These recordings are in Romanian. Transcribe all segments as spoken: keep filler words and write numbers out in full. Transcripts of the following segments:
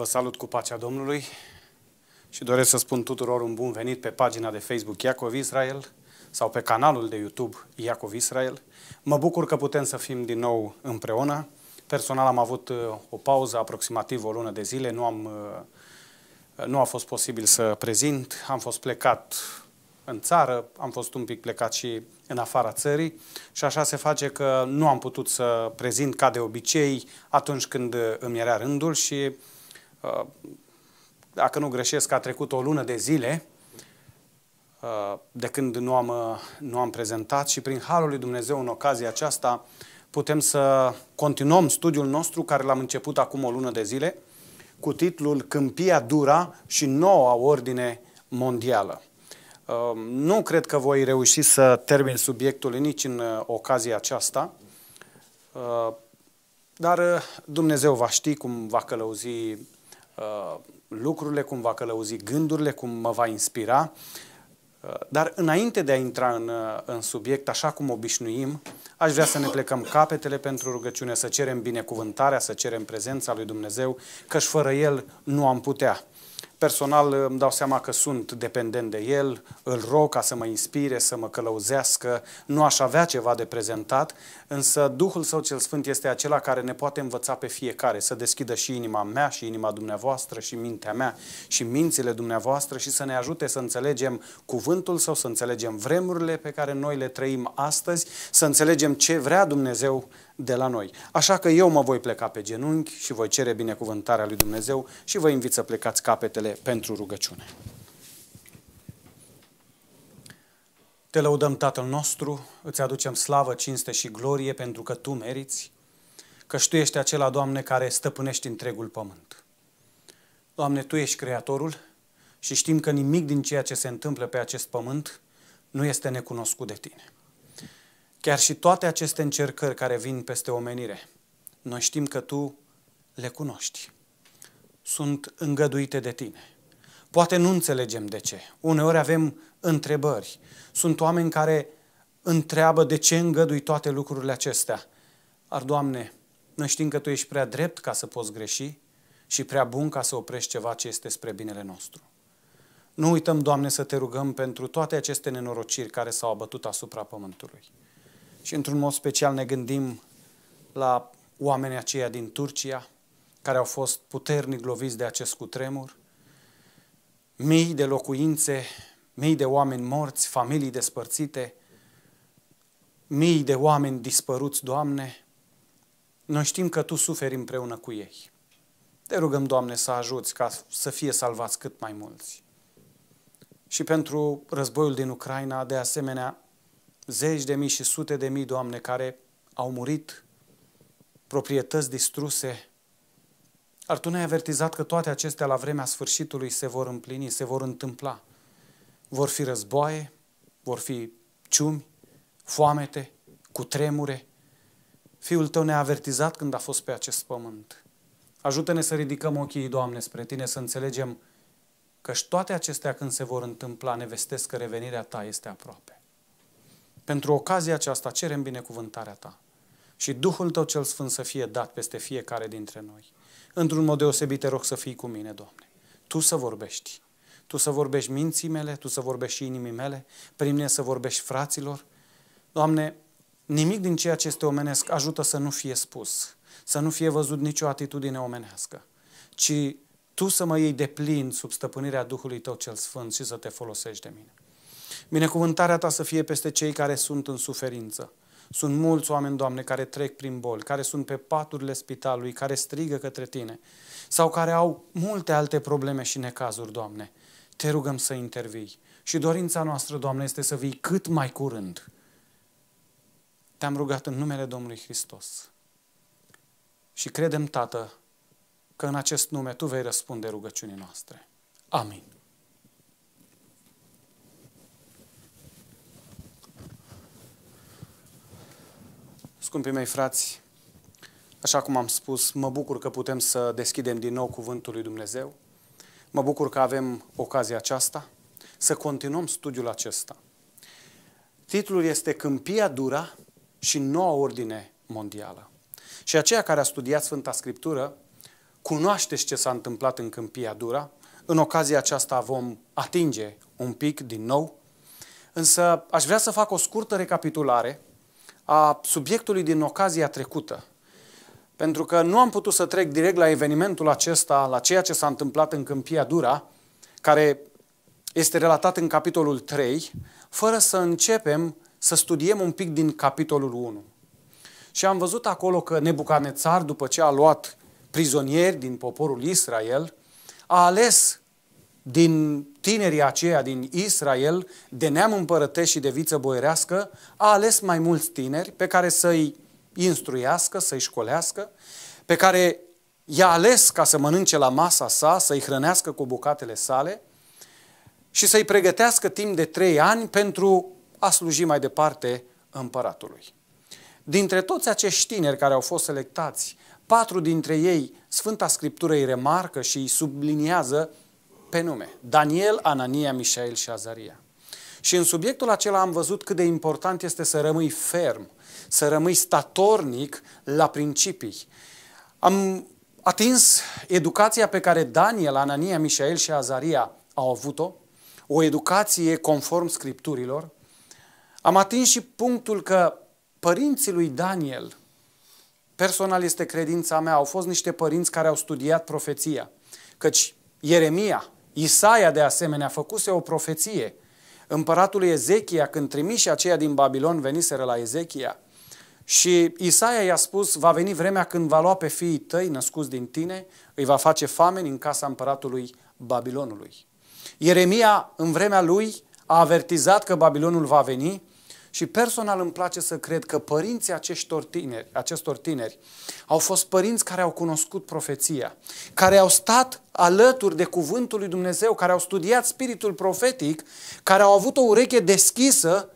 salut cu pacea Domnului și doresc să spun tuturor un bun venit pe pagina de Facebook Iacov Israel sau pe canalul de YouTube Iacov Israel. Mă bucur că putem să fim din nou împreună. Personal am avut o pauză aproximativ o lună de zile, nu, am, nu a fost posibil să prezint, am fost plecat în țară, am fost un pic plecat și în afara țării și așa se face că nu am putut să prezint ca de obicei atunci când îmi era rândul și dacă nu greșesc a trecut o lună de zile de când nu am, nu am prezentat și prin Harul lui Dumnezeu în ocazia aceasta putem să continuăm studiul nostru care l-am început acum o lună de zile cu titlul Câmpia Dura și Noua Ordine Mondială. Nu cred că voi reuși să termin subiectul nici în ocazia aceasta, dar Dumnezeu va ști cum va călăuzi lucrurile, cum va călăuzi gândurile, cum mă va inspira. Dar înainte de a intra în, în subiect, așa cum obișnuim, aș vrea să ne plecăm capetele pentru rugăciune, să cerem binecuvântarea, să cerem prezența lui Dumnezeu, căci fără El nu am putea. Personal îmi dau seama că sunt dependent de El, îl rog ca să mă inspire, să mă călăuzească, nu aș avea ceva de prezentat, însă Duhul Său cel Sfânt este acela care ne poate învăța pe fiecare, să deschidă și inima mea și inima dumneavoastră și mintea mea și mințile dumneavoastră și să ne ajute să înțelegem cuvântul Său, să înțelegem vremurile pe care noi le trăim astăzi, să înțelegem ce vrea Dumnezeu de la noi. Așa că eu mă voi pleca pe genunchi și voi cere binecuvântarea lui Dumnezeu și vă invit să plecați capetele pentru rugăciune. Te lăudăm, Tatăl nostru, îți aducem slavă, cinste și glorie pentru că Tu meriți, căci Tu ești acela, Doamne, care stăpânești întregul pământ. Doamne, Tu ești Creatorul și știm că nimic din ceea ce se întâmplă pe acest pământ nu este necunoscut de Tine. Chiar și toate aceste încercări care vin peste omenire, noi știm că Tu le cunoști. Sunt îngăduite de Tine. Poate nu înțelegem de ce. Uneori avem întrebări. Sunt oameni care întreabă de ce îngădui toate lucrurile acestea. Dar, Doamne, noi știm că Tu ești prea drept ca să poți greși și prea bun ca să oprești ceva ce este spre binele nostru. Nu uităm, Doamne, să Te rugăm pentru toate aceste nenorociri care s-au abătut asupra pământului. Și într-un mod special ne gândim la oamenii aceia din Turcia, care au fost puternic loviți de acest cutremur, mii de locuințe, mii de oameni morți, familii despărțite, mii de oameni dispăruți, Doamne. Noi știm că Tu suferi împreună cu ei. Te rugăm, Doamne, să ajuți ca să fie salvați cât mai mulți. Și pentru războiul din Ucraina, de asemenea, zeci de mii și sute de mii, Doamne, care au murit, proprietăți distruse. Ar Tu ne-ai avertizat că toate acestea la vremea sfârșitului se vor împlini, se vor întâmpla. Vor fi războaie, vor fi ciumi, foamete, cutremure. Fiul Tău ne-a avertizat când a fost pe acest pământ. Ajută-ne să ridicăm ochii, Doamne, spre Tine, să înțelegem că și toate acestea când se vor întâmpla ne vestesc că revenirea Ta este aproape. Pentru ocazia aceasta cerem binecuvântarea Ta și Duhul Tău cel Sfânt să fie dat peste fiecare dintre noi. Într-un mod deosebit te rog să fii cu mine, Doamne. Tu să vorbești. Tu să vorbești minții mele, Tu să vorbești și inimii mele, prin mine să vorbești fraților. Doamne, nimic din ceea ce este omenesc ajută să nu fie spus, să nu fie văzut nicio atitudine omenească, ci Tu să mă iei de plin sub stăpânirea Duhului Tău cel Sfânt și să Te folosești de mine. Binecuvântarea Ta să fie peste cei care sunt în suferință. Sunt mulți oameni, Doamne, care trec prin boli, care sunt pe paturile spitalului, care strigă către Tine sau care au multe alte probleme și necazuri, Doamne. Te rugăm să intervii. Și dorința noastră, Doamne, este să vii cât mai curând. Te-am rugat în numele Domnului Hristos. Și credem, Tată, că în acest nume Tu vei răspunde rugăciunii noastre. Amin. Scumpii mei frați, așa cum am spus, mă bucur că putem să deschidem din nou Cuvântul lui Dumnezeu. Mă bucur că avem ocazia aceasta să continuăm studiul acesta. Titlul este Câmpia Dura și Noua Ordine Mondială. Și aceia care a studiat Sfânta Scriptură cunoașteți ce s-a întâmplat în Câmpia Dura. În ocazia aceasta vom atinge un pic din nou. Însă aș vrea să fac o scurtă recapitulare a subiectului din ocazia trecută. Pentru că nu am putut să trec direct la evenimentul acesta, la ceea ce s-a întâmplat în Câmpia Dura, care este relatat în capitolul trei, fără să începem să studiem un pic din capitolul unu. Și am văzut acolo că Nebucadnețar, după ce a luat prizonieri din poporul Israel, a ales din tinerii aceia din Israel, de neam împărătesc și de viță boierească, a ales mai mulți tineri pe care să-i instruiască, să-i școlească, pe care i-a ales ca să mănânce la masa sa, să-i hrănească cu bucatele sale și să-i pregătească timp de trei ani pentru a sluji mai departe împăratului. Dintre toți acești tineri care au fost selectați, patru dintre ei, Sfânta Scriptură îi remarcă și îi subliniază pe nume: Daniel, Anania, Mișael și Azaria. Și în subiectul acela am văzut cât de important este să rămâi ferm, să rămâi statornic la principii. Am atins educația pe care Daniel, Anania, Mișael și Azaria au avut-o, o educație conform Scripturilor. Am atins și punctul că părinții lui Daniel, personal este credința mea, au fost niște părinți care au studiat profeția. Căci Ieremia, Isaia de asemenea, făcuse o profeție împăratului Ezechia, când trimișii aceia din Babilon veniseră la Ezechia. Și Isaia i-a spus: va veni vremea când va lua pe fiii tăi născuți din tine, îi va face fameni în casa împăratului Babilonului. Ieremia, în vremea lui, a avertizat că Babilonul va veni și personal îmi place să cred că părinții acestor tineri, acestor tineri au fost părinți care au cunoscut profeția, care au stat alături de cuvântul lui Dumnezeu, care au studiat spiritul profetic, care au avut o ureche deschisă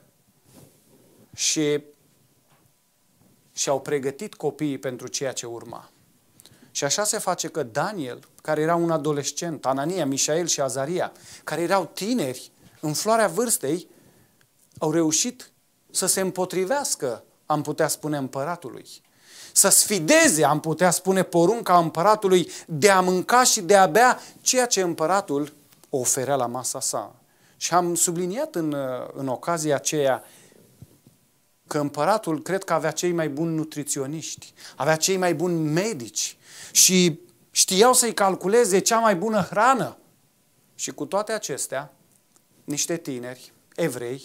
și și-au pregătit copiii pentru ceea ce urma. Și așa se face că Daniel, care era un adolescent, Anania, Mișael și Azaria, care erau tineri, în floarea vârstei, au reușit să se împotrivească, am putea spune, împăratului. Să sfideze, am putea spune, porunca împăratului de a mânca și de a bea ceea ce împăratul o oferea la masa sa. Și am subliniat în, în ocazia aceea că împăratul cred că avea cei mai buni nutriționiști, avea cei mai buni medici și știau să-i calculeze cea mai bună hrană. Și cu toate acestea, niște tineri evrei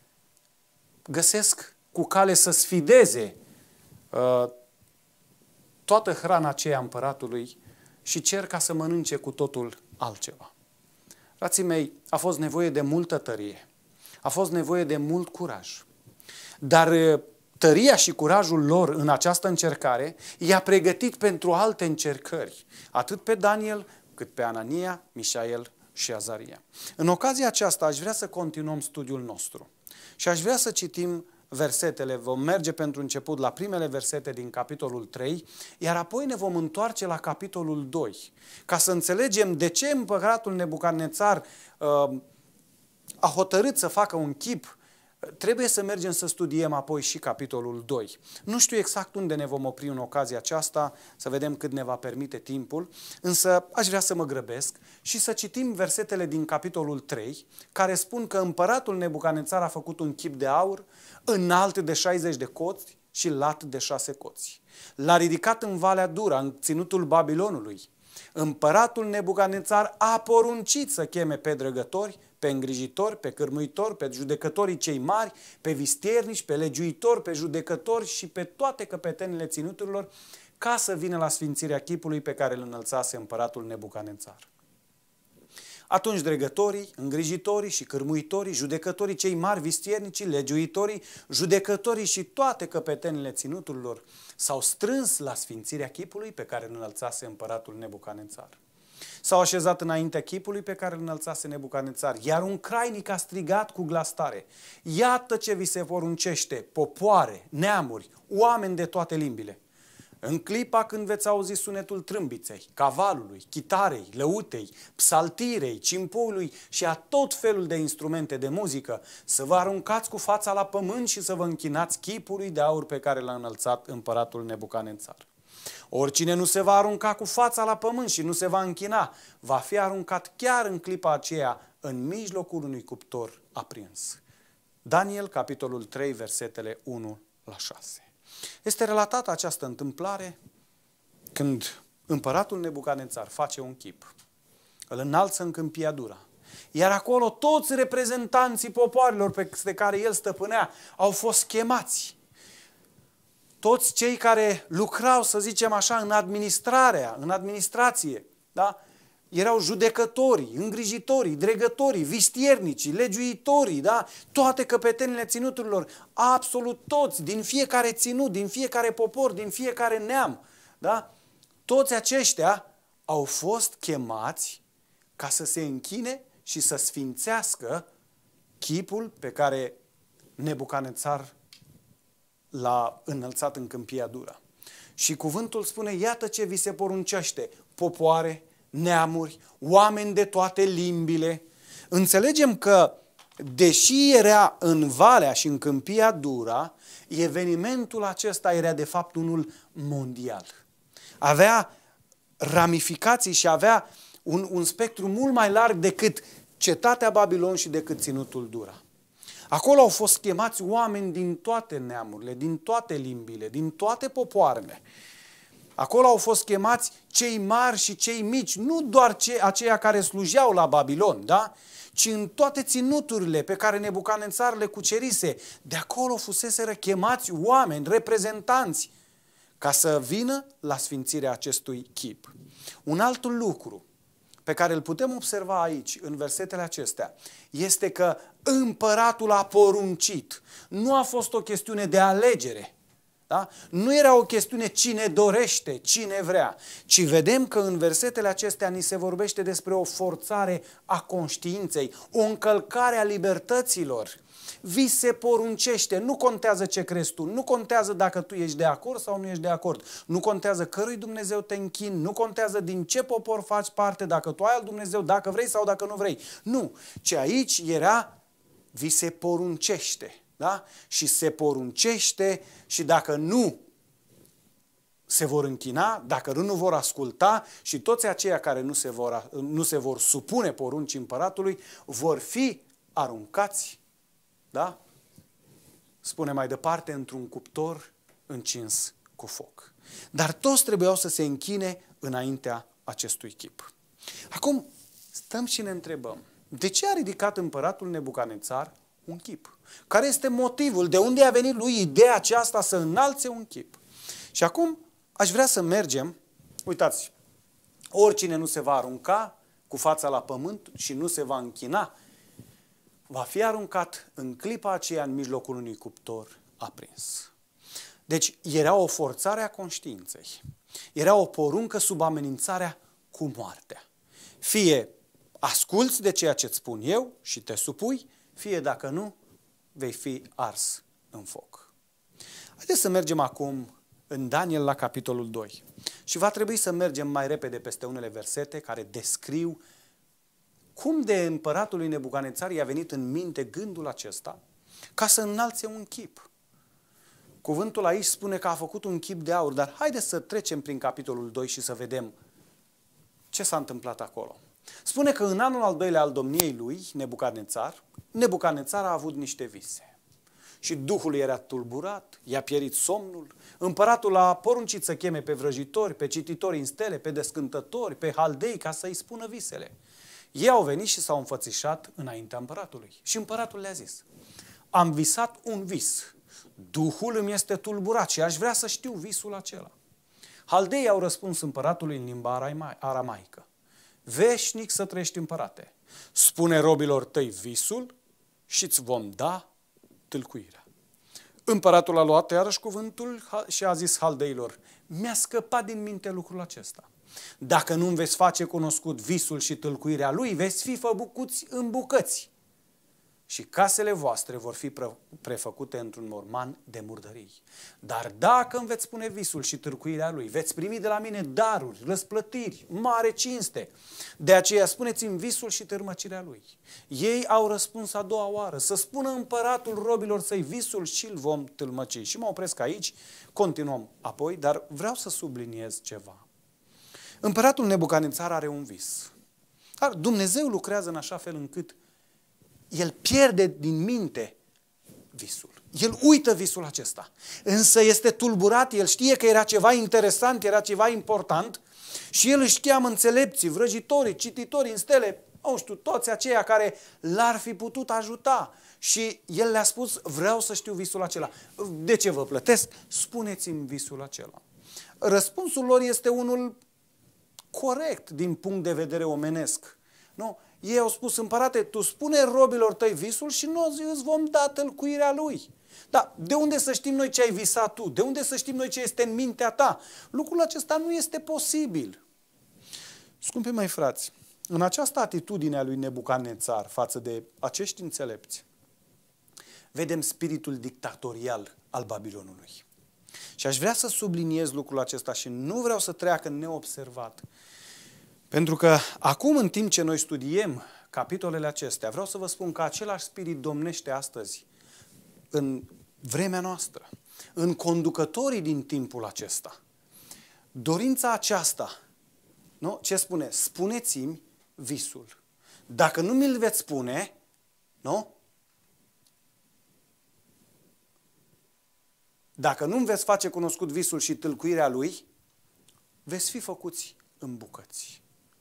găsesc cu cale să sfideze uh, toată hrana aceea împăratului și cer ca să mănânce cu totul altceva. Frații mei, a fost nevoie de multă tărie, a fost nevoie de mult curaj. Dar tăria și curajul lor în această încercare i-a pregătit pentru alte încercări, atât pe Daniel, cât pe Anania, Mișael și Azaria. În ocazia aceasta aș vrea să continuăm studiul nostru și aș vrea să citim versetele. Vom merge pentru început la primele versete din capitolul trei, iar apoi ne vom întoarce la capitolul doi, ca să înțelegem de ce împăratul Nebucadnețar uh, a hotărât să facă un chip. Trebuie să mergem să studiem apoi și capitolul doi. Nu știu exact unde ne vom opri în ocazia aceasta, să vedem cât ne va permite timpul, însă aș vrea să mă grăbesc și să citim versetele din capitolul trei, care spun că împăratul Nebucadnețar a făcut un chip de aur, înalt de șaizeci de coți și lat de șase coți. L-a ridicat în Valea Dura, în ținutul Babilonului. Împăratul Nebucadnețar a poruncit să cheme pe drăgători, pe îngrijitori, pe cârmuitori, pe judecătorii cei mari, pe vistiernici, pe legiuitori, pe judecători și pe toate căpetenile ținuturilor, ca să vină la sfințirea chipului pe care îl înălțase împăratul Nebucadnețar. Atunci dregătorii, îngrijitorii și cârmuitorii, judecătorii cei mari, vistiernicii, legiuitorii, judecătorii și toate căpetenile ținuturilor s-au strâns la sfințirea chipului pe care îl înălțase împăratul Nebucadnețar. S-au așezat înaintea chipului pe care îl înălțase Nebucadnețar, iar un crainic a strigat cu glas tare: iată ce vi se poruncește, popoare, neamuri, oameni de toate limbile. În clipa când veți auzi sunetul trâmbiței, cavalului, chitarei, lăutei, psaltirei, cimpului și a tot felul de instrumente de muzică, să vă aruncați cu fața la pământ și să vă închinați chipului de aur pe care l-a înălțat împăratul Nebucadnețar. Oricine nu se va arunca cu fața la pământ și nu se va închina, va fi aruncat chiar în clipa aceea în mijlocul unui cuptor aprins. Daniel, capitolul trei, versetele unu la șase. Este relatată această întâmplare când împăratul Nebucadnețar face un chip, îl înalță în câmpia Dura, iar acolo toți reprezentanții popoarelor peste care el stăpânea au fost chemați. Toți cei care lucrau, să zicem așa, în administrarea, în administrație, da? Erau judecătorii, îngrijitorii, dregătorii, vistiernicii, legiuitorii, da? Toate căpetenile ținuturilor, absolut toți, din fiecare ținut, din fiecare popor, din fiecare neam, da? Toți aceștia au fost chemați ca să se închine și să sfințească chipul pe care Nebucadnețar l-a înălțat în câmpia Dura. Și cuvântul spune, iată ce vi se poruncește, popoare, neamuri, oameni de toate limbile. Înțelegem că, deși era în Valea și în câmpia Dura, evenimentul acesta era de fapt unul mondial. Avea ramificații și avea un, un spectru mult mai larg decât cetatea Babilon și decât ținutul Dura. Acolo au fost chemați oameni din toate neamurile, din toate limbile, din toate popoarele. Acolo au fost chemați cei mari și cei mici, nu doar cei, aceia care slujeau la Babilon, da? Ci în toate ținuturile pe care Nebucadnețar le cucerise. De acolo fuseseră chemați oameni, reprezentanți, ca să vină la sfințirea acestui chip. Un alt lucru pe care îl putem observa aici, în versetele acestea, este că împăratul a poruncit. Nu a fost o chestiune de alegere. Da? Nu era o chestiune cine dorește, cine vrea, ci vedem că în versetele acestea ni se vorbește despre o forțare a conștiinței, o încălcare a libertăților. Vi se poruncește, nu contează ce crezi tu, nu contează dacă tu ești de acord sau nu ești de acord, nu contează cărui Dumnezeu te închini, nu contează din ce popor faci parte, dacă tu ai al Dumnezeu, dacă vrei sau dacă nu vrei. Nu, ci aici era, vi se poruncește. Da? Și se poruncește și dacă nu se vor închina, dacă nu vor asculta și toți aceia care nu se vor, nu se vor supune poruncii împăratului vor fi aruncați, da? Spune mai departe, într-un cuptor încins cu foc. Dar toți trebuiau să se închine înaintea acestui chip. Acum stăm și ne întrebăm, de ce a ridicat împăratul Nebucadnețar un chip? Care este motivul? De unde a venit lui ideea aceasta să înalțe un chip? Și acum aș vrea să mergem, uitați, oricine nu se va arunca cu fața la pământ și nu se va închina, va fi aruncat în clipa aceea în mijlocul unui cuptor aprins. Deci era o forțare a conștiinței. Era o poruncă sub amenințarea cu moartea. Fie asculți de ceea ce îți spun eu și te supui, fie dacă nu, vei fi ars în foc. Haideți să mergem acum în Daniel la capitolul doi. Și va trebui să mergem mai repede peste unele versete care descriu cum de împăratul lui Nebucadnețar i-a venit în minte gândul acesta ca să înalțe un chip. Cuvântul aici spune că a făcut un chip de aur, dar haideți să trecem prin capitolul doi și să vedem ce s-a întâmplat acolo. Spune că în anul al doilea al domniei lui, Nebucadnețar, Nebucadnețar a avut niște vise. Și Duhul era tulburat, i-a pierit somnul, împăratul a poruncit să cheme pe vrăjitori, pe cititori în stele, pe descântători, pe haldei, ca să-i spună visele. Ei au venit și s-au înfățișat înaintea împăratului. Și împăratul le-a zis, am visat un vis, Duhul îmi este tulburat și aș vrea să știu visul acela. Haldeii au răspuns împăratului în limba aramaică, veșnic să trăiești, împărate, spune robilor tăi visul și îți vom da tâlcuirea. Împăratul a luat iarăși cuvântul și a zis haldeilor, mi-a scăpat din minte lucrul acesta. Dacă nu-mi veți face cunoscut visul și tâlcuirea lui, veți fi făcuți în bucăți. și casele voastre vor fi prefăcute într-un morman de murdării. Dar dacă îmi veți spune visul și târcuirea lui, veți primi de la mine daruri, răsplătiri, mare cinste. De aceea spuneți-mi visul și târmăcirea lui. Ei au răspuns a doua oară, să spună împăratul robilor săi visul și îl vom tâlmăci. Și mă opresc aici, continuăm apoi, dar vreau să subliniez ceva. Împăratul Nebucadnețar are un vis. Dar Dumnezeu lucrează în așa fel încât el pierde din minte visul. El uită visul acesta. Însă este tulburat, el știe că era ceva interesant, era ceva important și el își cheamă înțelepții, vrăjitorii, cititorii în stele, nu știu, toți aceia care l-ar fi putut ajuta. Și el le-a spus, vreau să știu visul acela. De ce vă plătesc? Spuneți-mi visul acela. Răspunsul lor este unul corect din punct de vedere omenesc. Nu? Ei au spus, împărate, tu spune robilor tăi visul și noi îți vom da tălcuirea lui. Dar de unde să știm noi ce ai visat tu? De unde să știm noi ce este în mintea ta? Lucrul acesta nu este posibil. Scumpii mei frați, în această atitudine a lui Nebucadnețar față de acești înțelepți, vedem spiritul dictatorial al Babilonului. Și aș vrea să subliniez lucrul acesta și nu vreau să treacă neobservat. Pentru că acum, în timp ce noi studiem capitolele acestea, vreau să vă spun că același spirit domnește astăzi în vremea noastră, în conducătorii din timpul acesta. Dorința aceasta, nu? Ce spune? Spuneți-mi visul. Dacă nu mi-l veți spune, nu? Dacă nu-mi veți face cunoscut visul și tâlcuirea lui, veți fi făcuți în bucăți.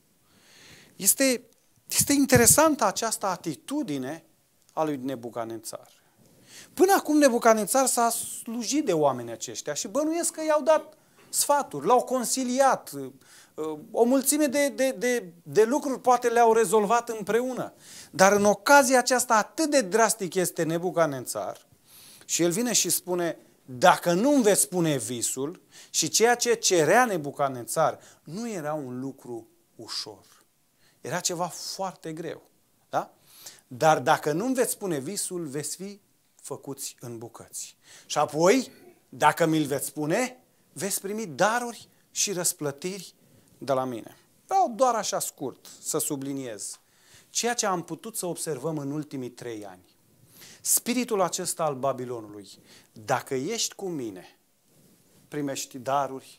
Este, este interesantă această atitudine a lui Nebucadnețar. Până acum Nebucadnețar s-a slujit de oamenii aceștia și bănuiesc că i-au dat sfaturi, l-au consiliat, o mulțime de, de, de, de lucruri poate le-au rezolvat împreună. Dar în ocazia aceasta atât de drastic este Nebucadnețar și el vine și spune, dacă nu-mi veți spune visul, și ceea ce cerea Nebucadnețar nu era un lucru ușor. Era ceva foarte greu. Da? Dar dacă nu-mi veți spune visul, veți fi făcuți în bucăți. Și apoi, dacă mi-l veți spune, veți primi daruri și răsplătiri de la mine. Vreau doar așa scurt să subliniez ceea ce am putut să observăm în ultimii trei ani. Spiritul acesta al Babilonului, dacă ești cu mine, primești daruri,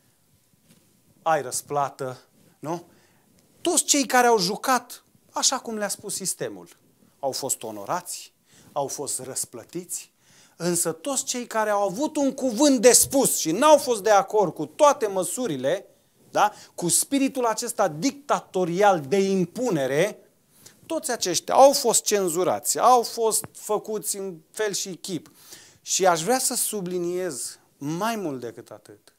ai răsplată, nu? Toți cei care au jucat așa cum le-a spus sistemul, au fost onorați, au fost răsplătiți, însă toți cei care au avut un cuvânt de spus și n-au fost de acord cu toate măsurile, da? Cu spiritul acesta dictatorial de impunere, toți aceștia au fost cenzurați, au fost făcuți în fel și chip. Și aș vrea să subliniez mai mult decât atât.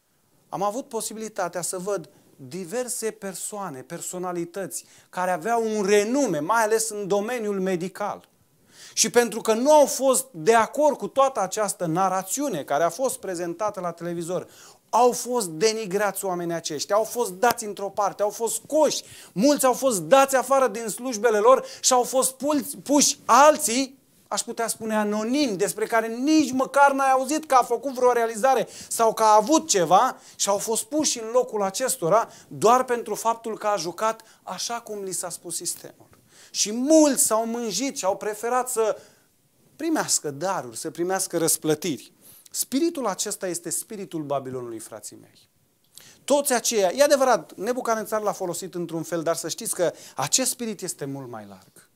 Am avut posibilitatea să văd diverse persoane, personalități, care aveau un renume, mai ales în domeniul medical. Și pentru că nu au fost de acord cu toată această narațiune care a fost prezentată la televizor, au fost denigrați oamenii aceștia, au fost dați într-o parte, au fost coși, mulți au fost dați afară din slujbele lor și au fost puși alții, aș putea spune anonimi, despre care nici măcar n-ai auzit că a făcut vreo realizare sau că a avut ceva și au fost puși în locul acestora doar pentru faptul că a jucat așa cum li s-a spus sistemul. Și mulți s-au mânjit și au preferat să primească daruri, să primească răsplătiri. Spiritul acesta este spiritul Babilonului, frații mei. Toți aceia, e adevărat, Nebucadnețar l-a folosit într-un fel, dar să știți că acest spirit este mult mai larg.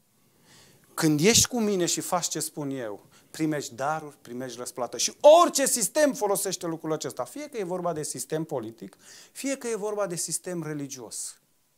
Când ești cu mine și faci ce spun eu, primești daruri, primești răsplată. Și orice sistem folosește lucrul acesta. Fie că e vorba de sistem politic, fie că e vorba de sistem religios.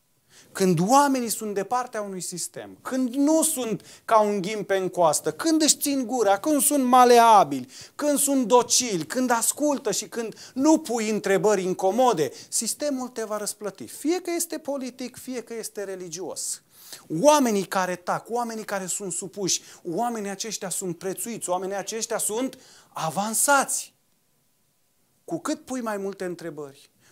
Când oamenii sunt de partea unui sistem, când nu sunt ca un ghimpe în coastă, când își țin gura, când sunt maleabili, când sunt docili, când ascultă și când nu pui întrebări incomode, sistemul te va răsplăti. Fie că este politic, fie că este religios. Oamenii care tac, oamenii care sunt supuși, oamenii aceștia sunt prețuiți, oamenii aceștia sunt avansați. Cu cât pui mai multe întrebări,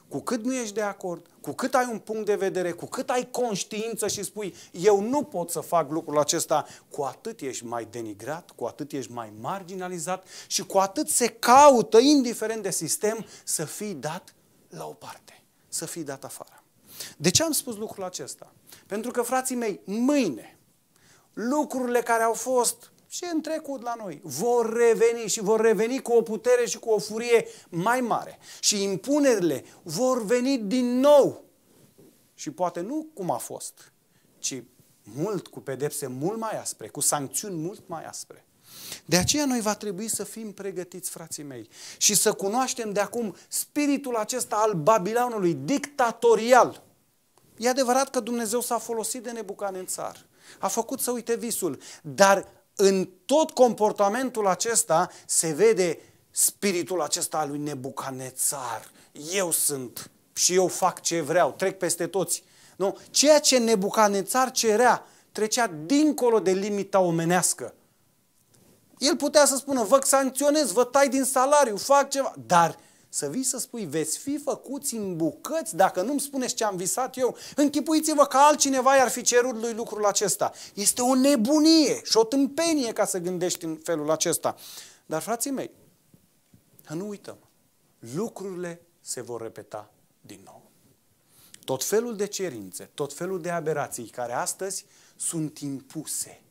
cu cât nu ești de acord, cu cât ai un punct de vedere, cu cât ai conștiință și spui eu nu pot să fac lucrul acesta, cu atât ești mai denigrat, cu atât ești mai marginalizat și cu atât se caută, indiferent de sistem, să fii dat la o parte, să fii dat afară. De ce am spus lucrul acesta? Pentru că, frații mei, mâine lucrurile care au fost și în trecut la noi vor reveni și vor reveni cu o putere și cu o furie mai mare. Și impunerile vor veni din nou. Și poate nu cum a fost, ci mult, cu pedepse mult mai aspre, cu sancțiuni mult mai aspre. De aceea noi va trebui să fim pregătiți, frații mei, și să cunoaștem de acum spiritul acesta al Babilonului, dictatorial. E adevărat că Dumnezeu s-a folosit de Nebucanețar, a făcut să uite visul, dar în tot comportamentul acesta se vede spiritul acesta al lui Nebucanețar. Eu sunt și eu fac ce vreau, trec peste toți. Nu? Ceea ce Nebucanețar cerea trecea dincolo de limita omenească. El putea să spună, vă sancționez, vă tai din salariu, fac ceva, dar să vii să spui, veți fi făcuți în bucăți dacă nu-mi spuneți ce am visat eu. Închipuiți-vă că altcineva i-ar fi cerut lui lucrul acesta. Este o nebunie și o tâmpenie ca să gândești în felul acesta. Dar, frații mei, să nu uităm, lucrurile se vor repeta din nou. Tot felul de cerințe, tot felul de aberații care astăzi sunt impuse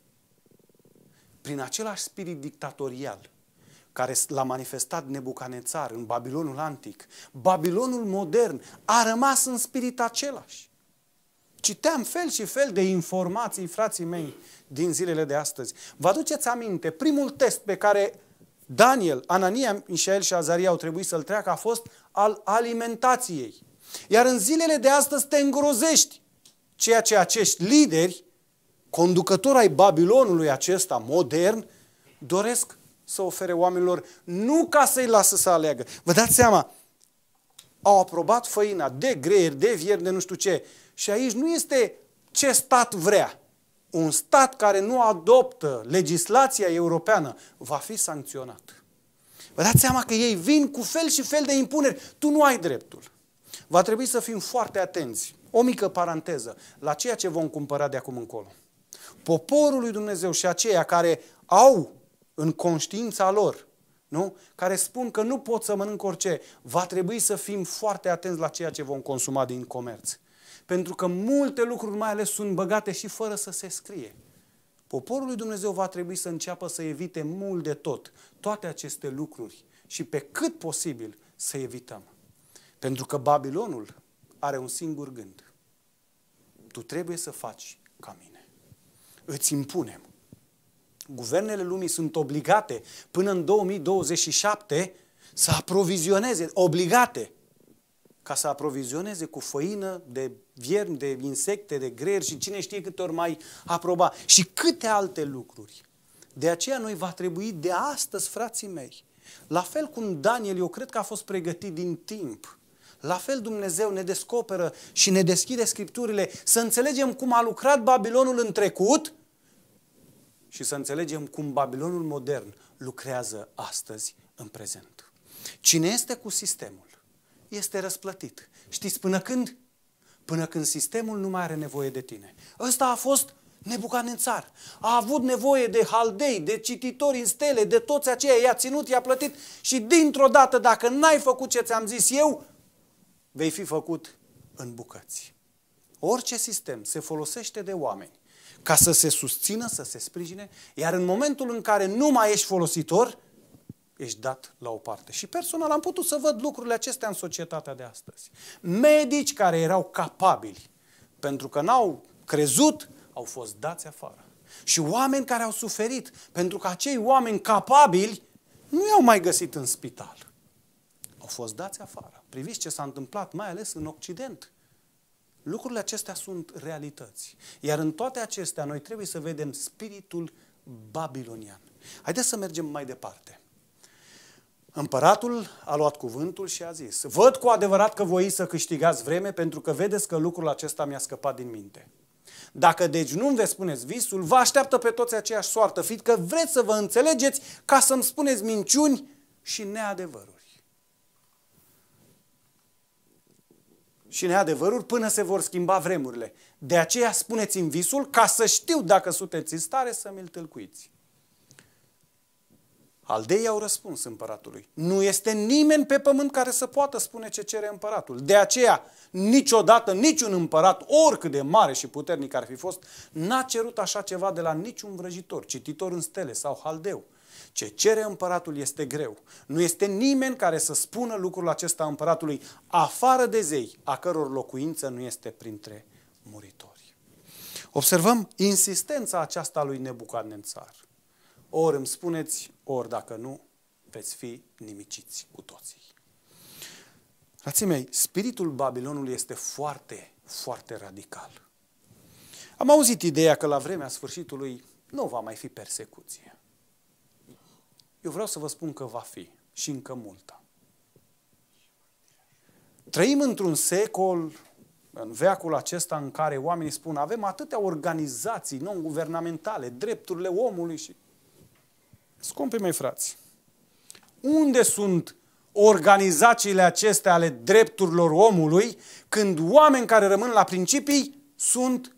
prin același spirit dictatorial care l-a manifestat Nebucanețar în Babilonul antic, Babilonul modern a rămas în spirit același. Citeam fel și fel de informații, frații mei, din zilele de astăzi. Vă aduceți aminte, primul test pe care Daniel, Anania, Mișael și Azaria au trebuit să-l treacă a fost al alimentației. Iar în zilele de astăzi te îngrozești ceea ce acești lideri, conducători ai Babilonului acesta modern, doresc să ofere oamenilor, nu ca să-i lasă să aleagă. Vă dați seama, au aprobat făina de greieri, de vieri, de nu știu ce. Și aici nu este ce stat vrea. Un stat care nu adoptă legislația europeană va fi sancționat. Vă dați seama că ei vin cu fel și fel de impuneri. Tu nu ai dreptul. Va trebui să fim foarte atenți. O mică paranteză la ceea ce vom cumpăra de acum încolo. Poporul lui Dumnezeu și aceia care au în conștiința lor, nu? Care spun că nu pot să mănânc orice, va trebui să fim foarte atenți la ceea ce vom consuma din comerț. Pentru că multe lucruri mai ales sunt băgate și fără să se scrie. Poporul lui Dumnezeu va trebui să înceapă să evite mult de tot toate aceste lucruri și pe cât posibil să evităm. Pentru că Babilonul are un singur gând. Tu trebuie să faci ca mine. Îți impunem. Guvernele lumii sunt obligate până în două mii douăzeci și șapte să aprovizioneze, obligate, ca să aprovizioneze cu făină de viermi, de insecte, de greieri și cine știe câte ori mai aproba și câte alte lucruri. De aceea noi va trebui de astăzi, frații mei, la fel cum Daniel, eu cred că a fost pregătit din timp, la fel Dumnezeu ne descoperă și ne deschide Scripturile să înțelegem cum a lucrat Babilonul în trecut și să înțelegem cum Babilonul modern lucrează astăzi în prezent. Cine este cu sistemul este răsplătit. Știți până când? Până când sistemul nu mai are nevoie de tine. Ăsta a fost Nebucanețar. A avut nevoie de haldei, de cititori în stele, de toți aceia. I-a ținut, i-a plătit și dintr-o dată, dacă n-ai făcut ce ți-am zis eu, vei fi făcut în bucăți. Orice sistem se folosește de oameni ca să se susțină, să se sprijine, iar în momentul în care nu mai ești folositor, ești dat la o parte. Și personal am putut să văd lucrurile acestea în societatea de astăzi. Medici care erau capabili, pentru că n-au crezut, au fost dați afară. Și oameni care au suferit, pentru că acei oameni capabili nu i-au mai găsit în spital. Au fost dați afară. Priviți ce s-a întâmplat, mai ales în Occident. Lucrurile acestea sunt realități. Iar în toate acestea noi trebuie să vedem spiritul babilonian. Haideți să mergem mai departe. Împăratul a luat cuvântul și a zis: văd cu adevărat că voiți să câștigați vreme pentru că vedeți că lucrul acesta mi-a scăpat din minte. Dacă deci nu-mi veți spuneți visul, vă așteaptă pe toți aceeași soartă, fiindcă vreți să vă înțelegeți ca să-mi spuneți minciuni și neadevăruri. și neadevăruri până se vor schimba vremurile. De aceea spuneți-mi visul ca să știu dacă sunteți în stare să mi-l tâlcuiți. Aldeii au răspuns împăratului. Nu este nimeni pe pământ care să poată spune ce cere împăratul. De aceea, niciodată, niciun împărat, oricât de mare și puternic ar fi fost, n-a cerut așa ceva de la niciun vrăjitor, cititor în stele sau haldeu. Ce cere împăratul este greu. Nu este nimeni care să spună lucrul acesta împăratului, afară de zei, a căror locuință nu este printre muritori. Observăm insistența aceasta lui Nebucadnețar. Ori îmi spuneți, ori dacă nu, veți fi nimiciți cu toții. Frații mei, spiritul Babilonului este foarte, foarte radical. Am auzit ideea că la vremea sfârșitului nu va mai fi persecuție. Eu vreau să vă spun că va fi și încă multă. Trăim într-un secol, în veacul acesta în care oamenii spun avem atâtea organizații non-guvernamentale, drepturile omului și... Scumpii mei frați, unde sunt organizațiile acestea ale drepturilor omului când oameni care rămân la principii sunt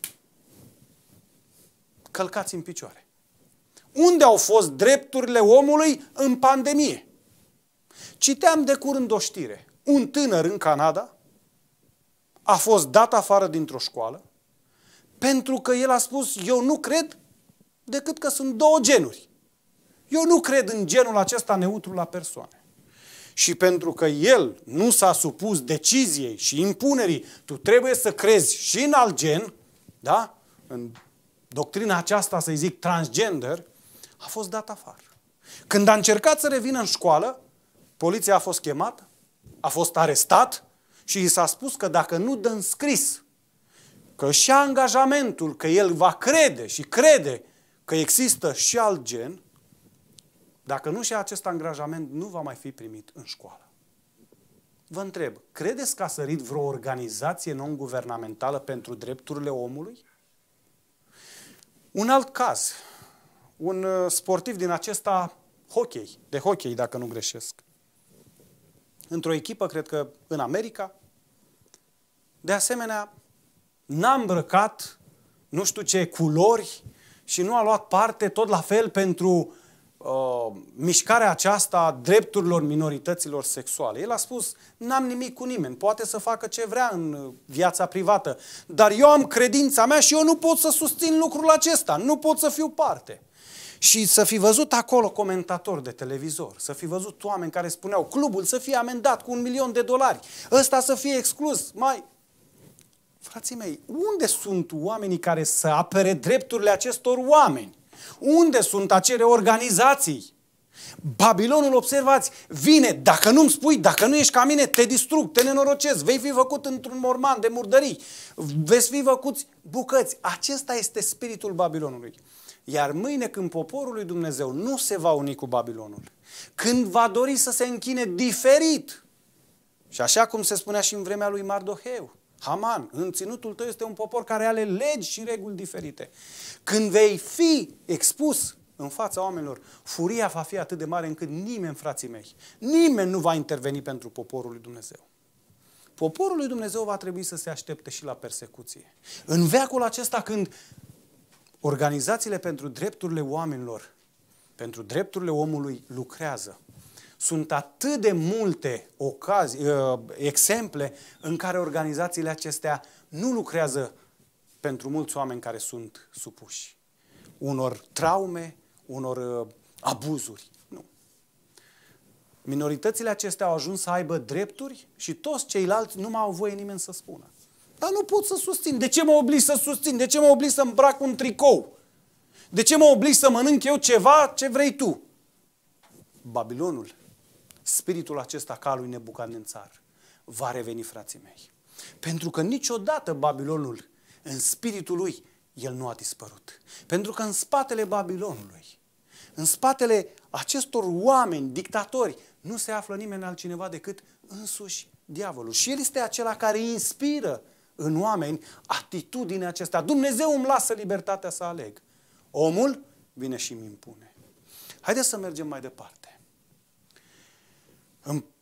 călcați în picioare? Unde au fost drepturile omului în pandemie? Citeam de curând o știre. Un tânăr în Canada a fost dat afară dintr-o școală pentru că el a spus, eu nu cred decât că sunt două genuri. Eu nu cred în genul acesta neutru la persoane. Și pentru că el nu s-a supus deciziei și impunerii, tu trebuie să crezi și în alt gen, da? În doctrina aceasta, să-i zic, transgender, a fost dat afară. Când a încercat să revină în școală, poliția a fost chemată, a fost arestat și i s-a spus că dacă nu dă înscris că și angajamentul că el va crede și crede că există și alt gen, dacă nu și acest angajament, nu va mai fi primit în școală. Vă întreb, credeți că a sărit vreo organizație non-guvernamentală pentru drepturile omului? Un alt caz, un sportiv din acesta hockey, de hockey, dacă nu greșesc, într-o echipă, cred că în America, de asemenea, n-a îmbrăcat nu știu ce culori și nu a luat parte tot la fel pentru Uh, mișcarea aceasta a drepturilor minorităților sexuale. El a spus, n-am nimic cu nimeni, poate să facă ce vrea în viața privată, dar eu am credința mea și eu nu pot să susțin lucrul acesta, nu pot să fiu parte. Și să fi văzut acolo comentatori de televizor, să fi văzut oameni care spuneau, clubul să fie amendat cu un milion de dolari, ăsta să fie exclus, mai... Frații mei, unde sunt oamenii care să apere drepturile acestor oameni? Unde sunt acele organizații? Babilonul, observați, vine, dacă nu-mi spui, dacă nu ești ca mine, te distrug, te nenorocesc, vei fi făcut într-un morman de murdării, veți fi făcuți bucăți. Acesta este spiritul Babilonului. Iar mâine, când poporul lui Dumnezeu nu se va uni cu Babilonul, când va dori să se închine diferit, și așa cum se spunea și în vremea lui Mardoheu, Haman, în ținutul tău este un popor care are legi și reguli diferite. Când vei fi expus în fața oamenilor, furia va fi atât de mare încât nimeni, frații mei, nimeni nu va interveni pentru poporul lui Dumnezeu. Poporul lui Dumnezeu va trebui să se aștepte și la persecuție. În veacul acesta, când organizațiile pentru drepturile oamenilor, pentru drepturile omului lucrează, sunt atât de multe ocazii, exemple în care organizațiile acestea nu lucrează pentru mulți oameni care sunt supuși unor traume, unor abuzuri. Nu. Minoritățile acestea au ajuns să aibă drepturi și toți ceilalți nu mai au voie nimeni să spună. Dar nu pot să susțin. De ce mă obligi să susțin? De ce mă obligi să îmbrac un tricou? De ce mă obligi să mănânc eu ceva ce vrei tu? Babilonul, spiritul acesta ca al lui Nebucadnețar, va reveni, frații mei. Pentru că niciodată Babilonul, în spiritul lui, el nu a dispărut. Pentru că în spatele Babilonului, în spatele acestor oameni, dictatori, nu se află nimeni altcineva decât însuși diavolul. Și el este acela care inspiră în oameni atitudinea acestea. Dumnezeu îmi lasă libertatea să aleg. Omul vine și îmi impune. Haideți să mergem mai departe. În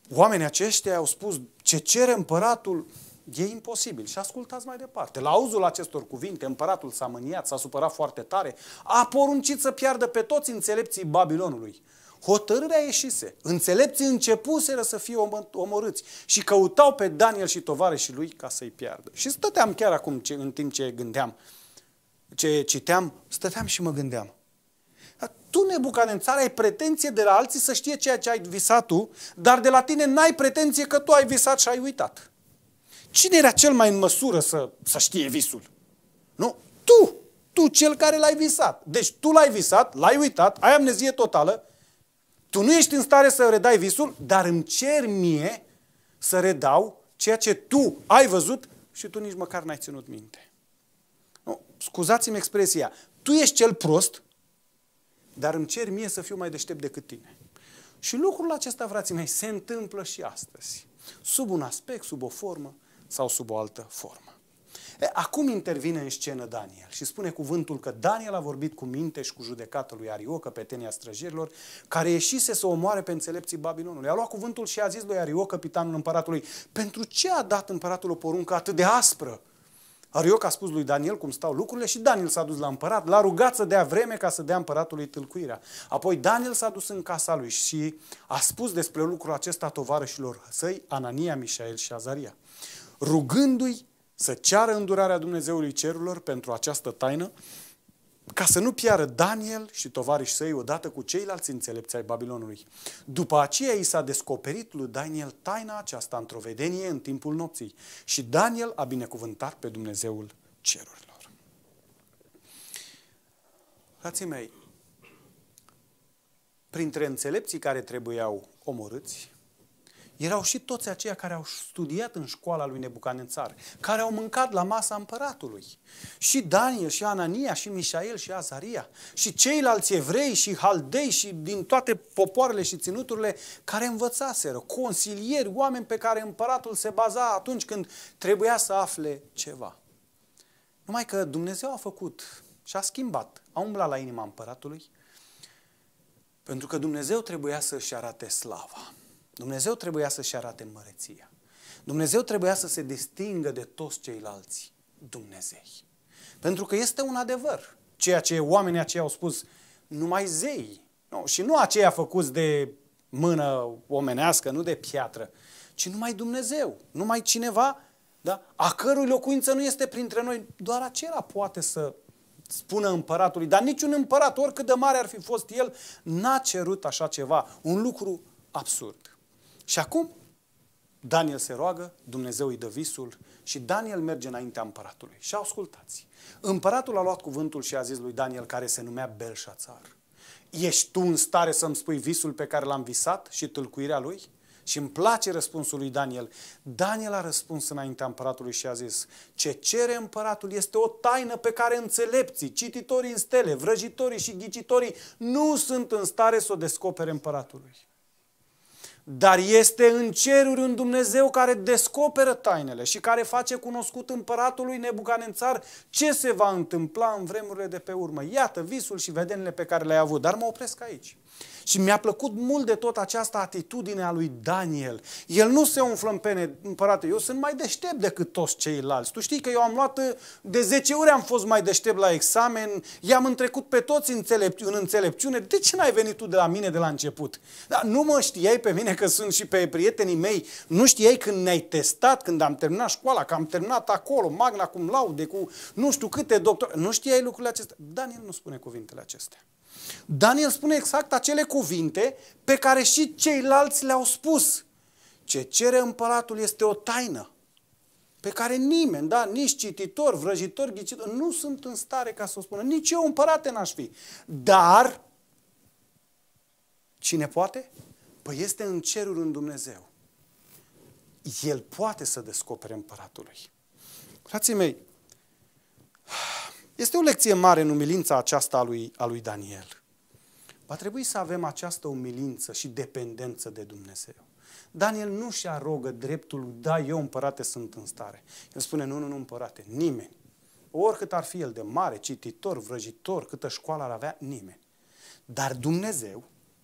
oamenii aceștia au spus, ce cere împăratul e imposibil. Și ascultați mai departe. La auzul acestor cuvinte, împăratul s-a mâniat, s-a supărat foarte tare, a poruncit să piardă pe toți înțelepții Babilonului. Hotărârea ieșise. Înțelepții începuseră să fie omorâți și căutau pe Daniel și tovarășii lui ca să-i piardă. Și stăteam chiar acum, în timp ce gândeam, ce citeam, stăteam și mă gândeam. Tu, Nebucanețar, ai pretenție de la alții să știe ceea ce ai visat tu, dar de la tine n-ai pretenție că tu ai visat și ai uitat. Cine era cel mai în măsură să, să știe visul? Nu? Tu! Tu, cel care l-ai visat. Deci tu l-ai visat, l-ai uitat, ai amnezie totală, tu nu ești în stare să redai visul, dar îmi cer mie să redau ceea ce tu ai văzut și tu nici măcar n-ai ținut minte. Nu, scuzați-mi expresia. Tu ești cel prost, dar îmi cer mie să fiu mai deștept decât tine. Și lucrul acesta, frații mei, se întâmplă și astăzi. Sub un aspect, sub o formă sau sub o altă formă. E, acum intervine în scenă Daniel și spune cuvântul că Daniel a vorbit cu minte și cu judecată lui Arioc, căpetenia străjerilor, care ieșise să omoare pe înțelepții Babilonului. A luat cuvântul și a zis lui Arioc, capitanul împăratului, pentru ce a dat împăratul o poruncă atât de aspră? Arioc a spus lui Daniel cum stau lucrurile și Daniel s-a dus la împărat, l-a rugat să dea vreme ca să dea împăratului tâlcuirea. Apoi Daniel s-a dus în casa lui și a spus despre lucrul acesta tovarășilor săi, Anania, Mișael și Azaria, rugându-i să ceară îndurarea Dumnezeului cerurilor pentru această taină, ca să nu piară Daniel și tovarășii săi odată cu ceilalți înțelepți ai Babilonului. După aceea i s-a descoperit lui Daniel taina aceasta într-o vedenie în timpul nopții și Daniel a binecuvântat pe Dumnezeul cerurilor. Frații mei, printre înțelepții care trebuiau omorâți, erau și toți aceia care au studiat în școala lui Nebucanețar, care au mâncat la masa împăratului. Și Daniel, și Anania, și Mișael, și Azaria, și ceilalți evrei, și haldei, și din toate popoarele și ținuturile care învățaseră, consilieri, oameni pe care împăratul se baza atunci când trebuia să afle ceva. Numai că Dumnezeu a făcut și a schimbat, a umblat la inima împăratului, pentru că Dumnezeu trebuia să-și arate slava. Dumnezeu trebuia să-și arate măreția. Dumnezeu trebuia să se distingă de toți ceilalți Dumnezei. Pentru că este un adevăr. Ceea ce oamenii aceia au spus, numai zei. Nu, și nu aceia făcuți de mână omenească, nu de piatră, ci numai Dumnezeu, numai cineva, da, a cărui locuință nu este printre noi. Doar acela poate să spună împăratului, dar niciun împărat, oricât de mare ar fi fost el, n-a cerut așa ceva. Un lucru absurd. Și acum Daniel se roagă, Dumnezeu îi dă visul și Daniel merge înaintea împăratului. Și ascultați, împăratul a luat cuvântul și a zis lui Daniel, care se numea Belșațar, ești tu în stare să-mi spui visul pe care l-am visat și tâlcuirea lui? Și îmi place răspunsul lui Daniel. Daniel a răspuns înaintea împăratului și a zis, ce cere împăratul este o taină pe care înțelepții, cititorii în stele, vrăjitorii și ghicitorii nu sunt în stare să o descopere împăratului. Dar este în ceruri un Dumnezeu care descoperă tainele și care face cunoscut împăratului Nebucanețar ce se va întâmpla în vremurile de pe urmă. Iată visul și vedenile pe care le-ai avut, dar mă opresc aici. Și mi-a plăcut mult de tot această atitudine a lui Daniel. El nu se umflă în pene, împărate, eu sunt mai deștept decât toți ceilalți. Tu știi că eu am luat, de zece ori am fost mai deștept la examen, i-am întrecut pe toți înțelept, în înțelepciune. De ce n-ai venit tu de la mine de la început? Dar nu mă știai pe mine că sunt și pe prietenii mei? Nu știai când ne-ai testat, când am terminat școala, că am terminat acolo, magna cum laude, cu nu știu câte doctori. Nu știai lucrurile acestea? Daniel nu spune cuvintele acestea. Daniel spune exact acele cuvinte pe care și ceilalți le-au spus. Ce cere împăratul este o taină pe care nimeni, da, nici cititor, vrăjitor, ghicitor, nu sunt în stare ca să o spună. Nici eu împărate n-aș fi. Dar, cine poate? Păi este în ceruri un Dumnezeu. El poate să descopere împăratului. Frații mei, este o lecție mare în umilința aceasta a lui, a lui Daniel. Va trebui să avem această umilință și dependență de Dumnezeu. Daniel nu și arogă dreptul, da, eu împărate sunt în stare. El spune, nu, nu, nu împărate, nimeni. Oricât ar fi el de mare, cititor, vrăjitor, câtă școală ar avea, nimeni. Dar Dumnezeu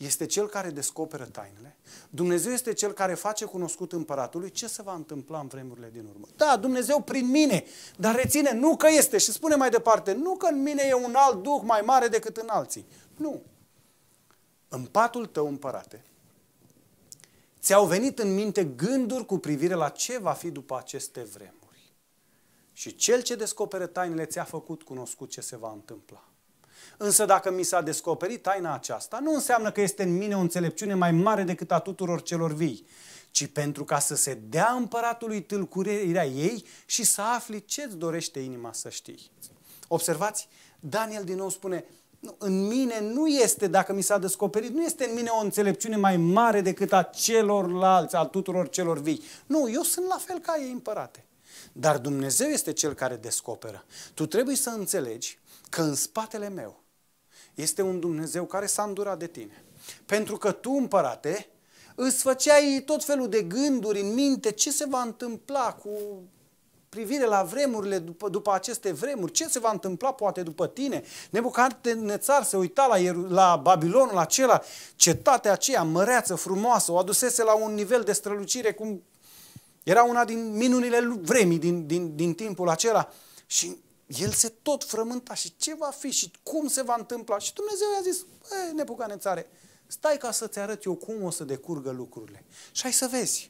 este Cel care descoperă tainele, Dumnezeu este Cel care face cunoscut împăratului ce se va întâmpla în vremurile din urmă. Da, Dumnezeu prin mine, dar reține, nu că este, și spune mai departe, nu că în mine e un alt duh mai mare decât în alții. Nu. În patul tău, împărate, ți-au venit în minte gânduri cu privire la ce va fi după aceste vremuri. Și Cel ce descoperă tainele ți-a făcut cunoscut ce se va întâmpla. Însă dacă mi s-a descoperit taina aceasta, nu înseamnă că este în mine o înțelepciune mai mare decât a tuturor celor vii, ci pentru ca să se dea împăratului tâlcuirea ei și să afli ce-ți dorește inima să știi. Observați, Daniel din nou spune, în mine nu este, dacă mi s-a descoperit, nu este în mine o înțelepciune mai mare decât a celorlalți, a tuturor celor vii. Nu, eu sunt la fel ca ei, împărate. Dar Dumnezeu este Cel care descoperă. Tu trebuie să înțelegi că în spatele meu este un Dumnezeu care s-a îndurat de tine. Pentru că tu, împărate, îți făceai tot felul de gânduri în minte ce se va întâmpla cu privire la vremurile după, după aceste vremuri, ce se va întâmpla poate după tine. Nebucadnețar se uita la, la Babilonul acela, cetatea aceea măreață, frumoasă, o adusese la un nivel de strălucire cum era una din minunile vremii din, din, din timpul acela și el se tot frământa și ce va fi și cum se va întâmpla. Și Dumnezeu i-a zis, Nebucadnețare, stai ca să-ți arăt eu cum o să decurgă lucrurile. Și hai să vezi.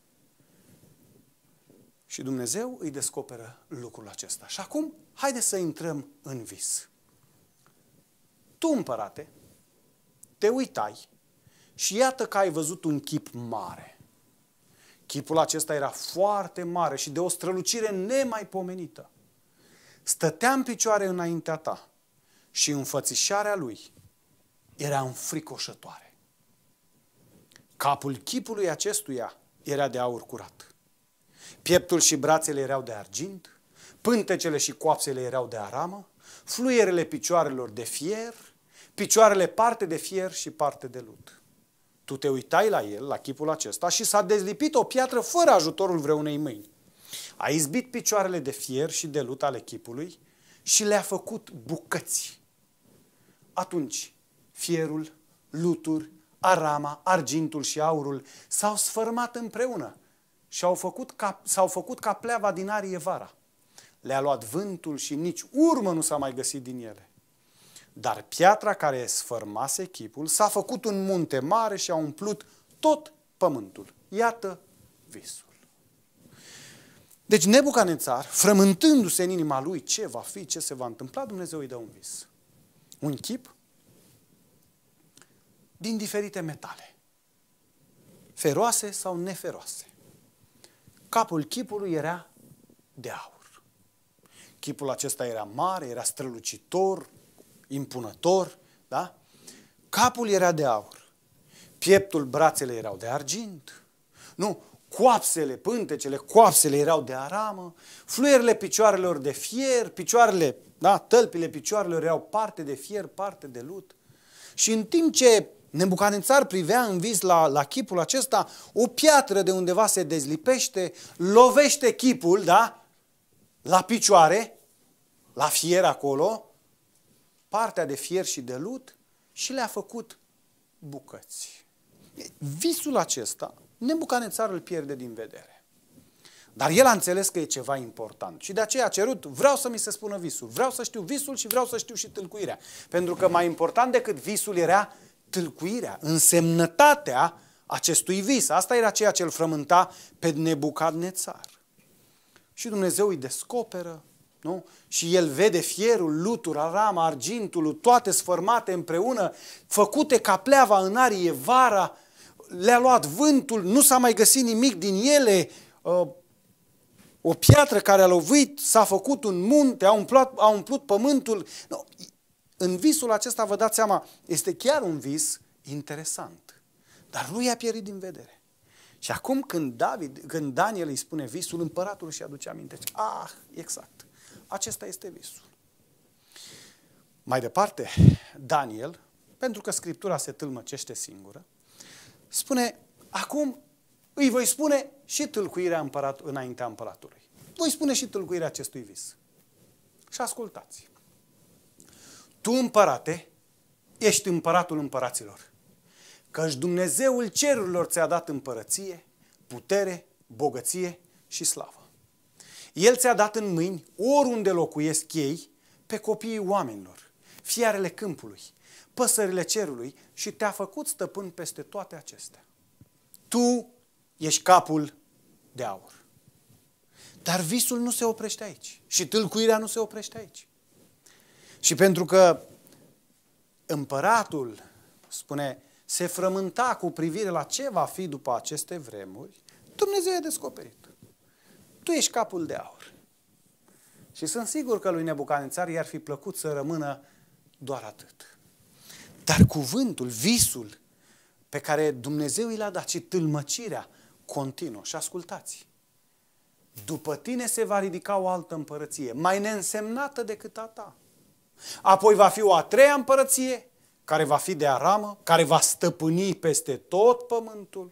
Și Dumnezeu îi descoperă lucrul acesta. Și acum, haide să intrăm în vis. Tu, împărate, te uitai și iată că ai văzut un chip mare. Chipul acesta era foarte mare și de o strălucire nemaipomenită. Stătea în picioare înaintea ta și înfățișarea lui era înfricoșătoare. Capul chipului acestuia era de aur curat. Pieptul și brațele erau de argint, pântecele și coapsele erau de aramă, fluierele picioarelor de fier, picioarele parte de fier și parte de lut. Tu te uitai la el, la chipul acesta, și s-a dezlipit o piatră fără ajutorul vreunei mâini. A izbit picioarele de fier și de lut ale chipului și le-a făcut bucăți. Atunci, fierul, lutul, arama, argintul și aurul s-au sfărmat împreună și au făcut ca, s-au făcut ca pleava din arie vara. Le-a luat vântul și nici urmă nu s-a mai găsit din ele. Dar piatra care sfărmase chipul s-a făcut un munte mare și a umplut tot pământul. Iată visul. Deci Nebucadnețar, frământându-se în inima lui ce va fi, ce se va întâmpla, Dumnezeu îi dă un vis. Un chip din diferite metale. Feroase sau neferoase. Capul chipului era de aur. Chipul acesta era mare, era strălucitor, impunător, da? Capul era de aur. Pieptul, brațele erau de argint. Nu, coapsele, pântecele, coapsele erau de aramă, fluierele picioarelor de fier, picioarele, da, tălpile picioarelor erau parte de fier, parte de lut. Și în timp ce Nebucadnețar privea în vis la, la chipul acesta, o piatră de undeva se dezlipește, lovește chipul, da, la picioare, la fier acolo, partea de fier și de lut și le-a făcut bucăți. Visul acesta, Nebucadnețar îl pierde din vedere. Dar el a înțeles că e ceva important și de aceea a cerut, vreau să mi se spună visul, vreau să știu visul și vreau să știu și tâlcuirea. Pentru că mai important decât visul era tâlcuirea, însemnătatea acestui vis. Asta era ceea ce îl frământa pe Nebucadnețar. Și Dumnezeu îi descoperă, nu? Și el vede fierul, lutul, arama, argintul, toate sfărmate împreună, făcute ca pleava în arie vara, le-a luat vântul, nu s-a mai găsit nimic din ele, o piatră care a lovit, s-a făcut un munte, a umplut, a umplut pământul. No, în visul acesta, vă dați seama, este chiar un vis interesant, dar lui a pierit din vedere. Și acum când, David, când Daniel îi spune visul, împăratul își aduce aminte. Ah, exact, acesta este visul. Mai departe, Daniel, pentru că Scriptura se tâlmăcește singură, spune, acum îi voi spune și tâlcuirea împărat, înaintea împăratului. Voi spune și tâlcuirea acestui vis. Și ascultați. Tu, împărate, ești împăratul împăraților. căci Dumnezeul cerurilor ți-a dat împărăție, putere, bogăție și slavă. El ți-a dat în mâini, oriunde locuiesc ei, pe copiii oamenilor, fiarele câmpului, păsările cerului și te-a făcut stăpân peste toate acestea. Tu ești capul de aur. Dar visul nu se oprește aici și tâlcuirea nu se oprește aici. Și pentru că împăratul, spune, se frământa cu privire la ce va fi după aceste vremuri, Dumnezeu i-a descoperit. Tu ești capul de aur. Și sunt sigur că lui Nebucadnețar i-ar fi plăcut să rămână doar atât. Dar cuvântul, visul pe care Dumnezeu i l-a dat și tâlmăcirea continuă. Și ascultați, după tine se va ridica o altă împărăție, mai neînsemnată decât a ta. Apoi va fi o a treia împărăție, care va fi de aramă, care va stăpâni peste tot pământul.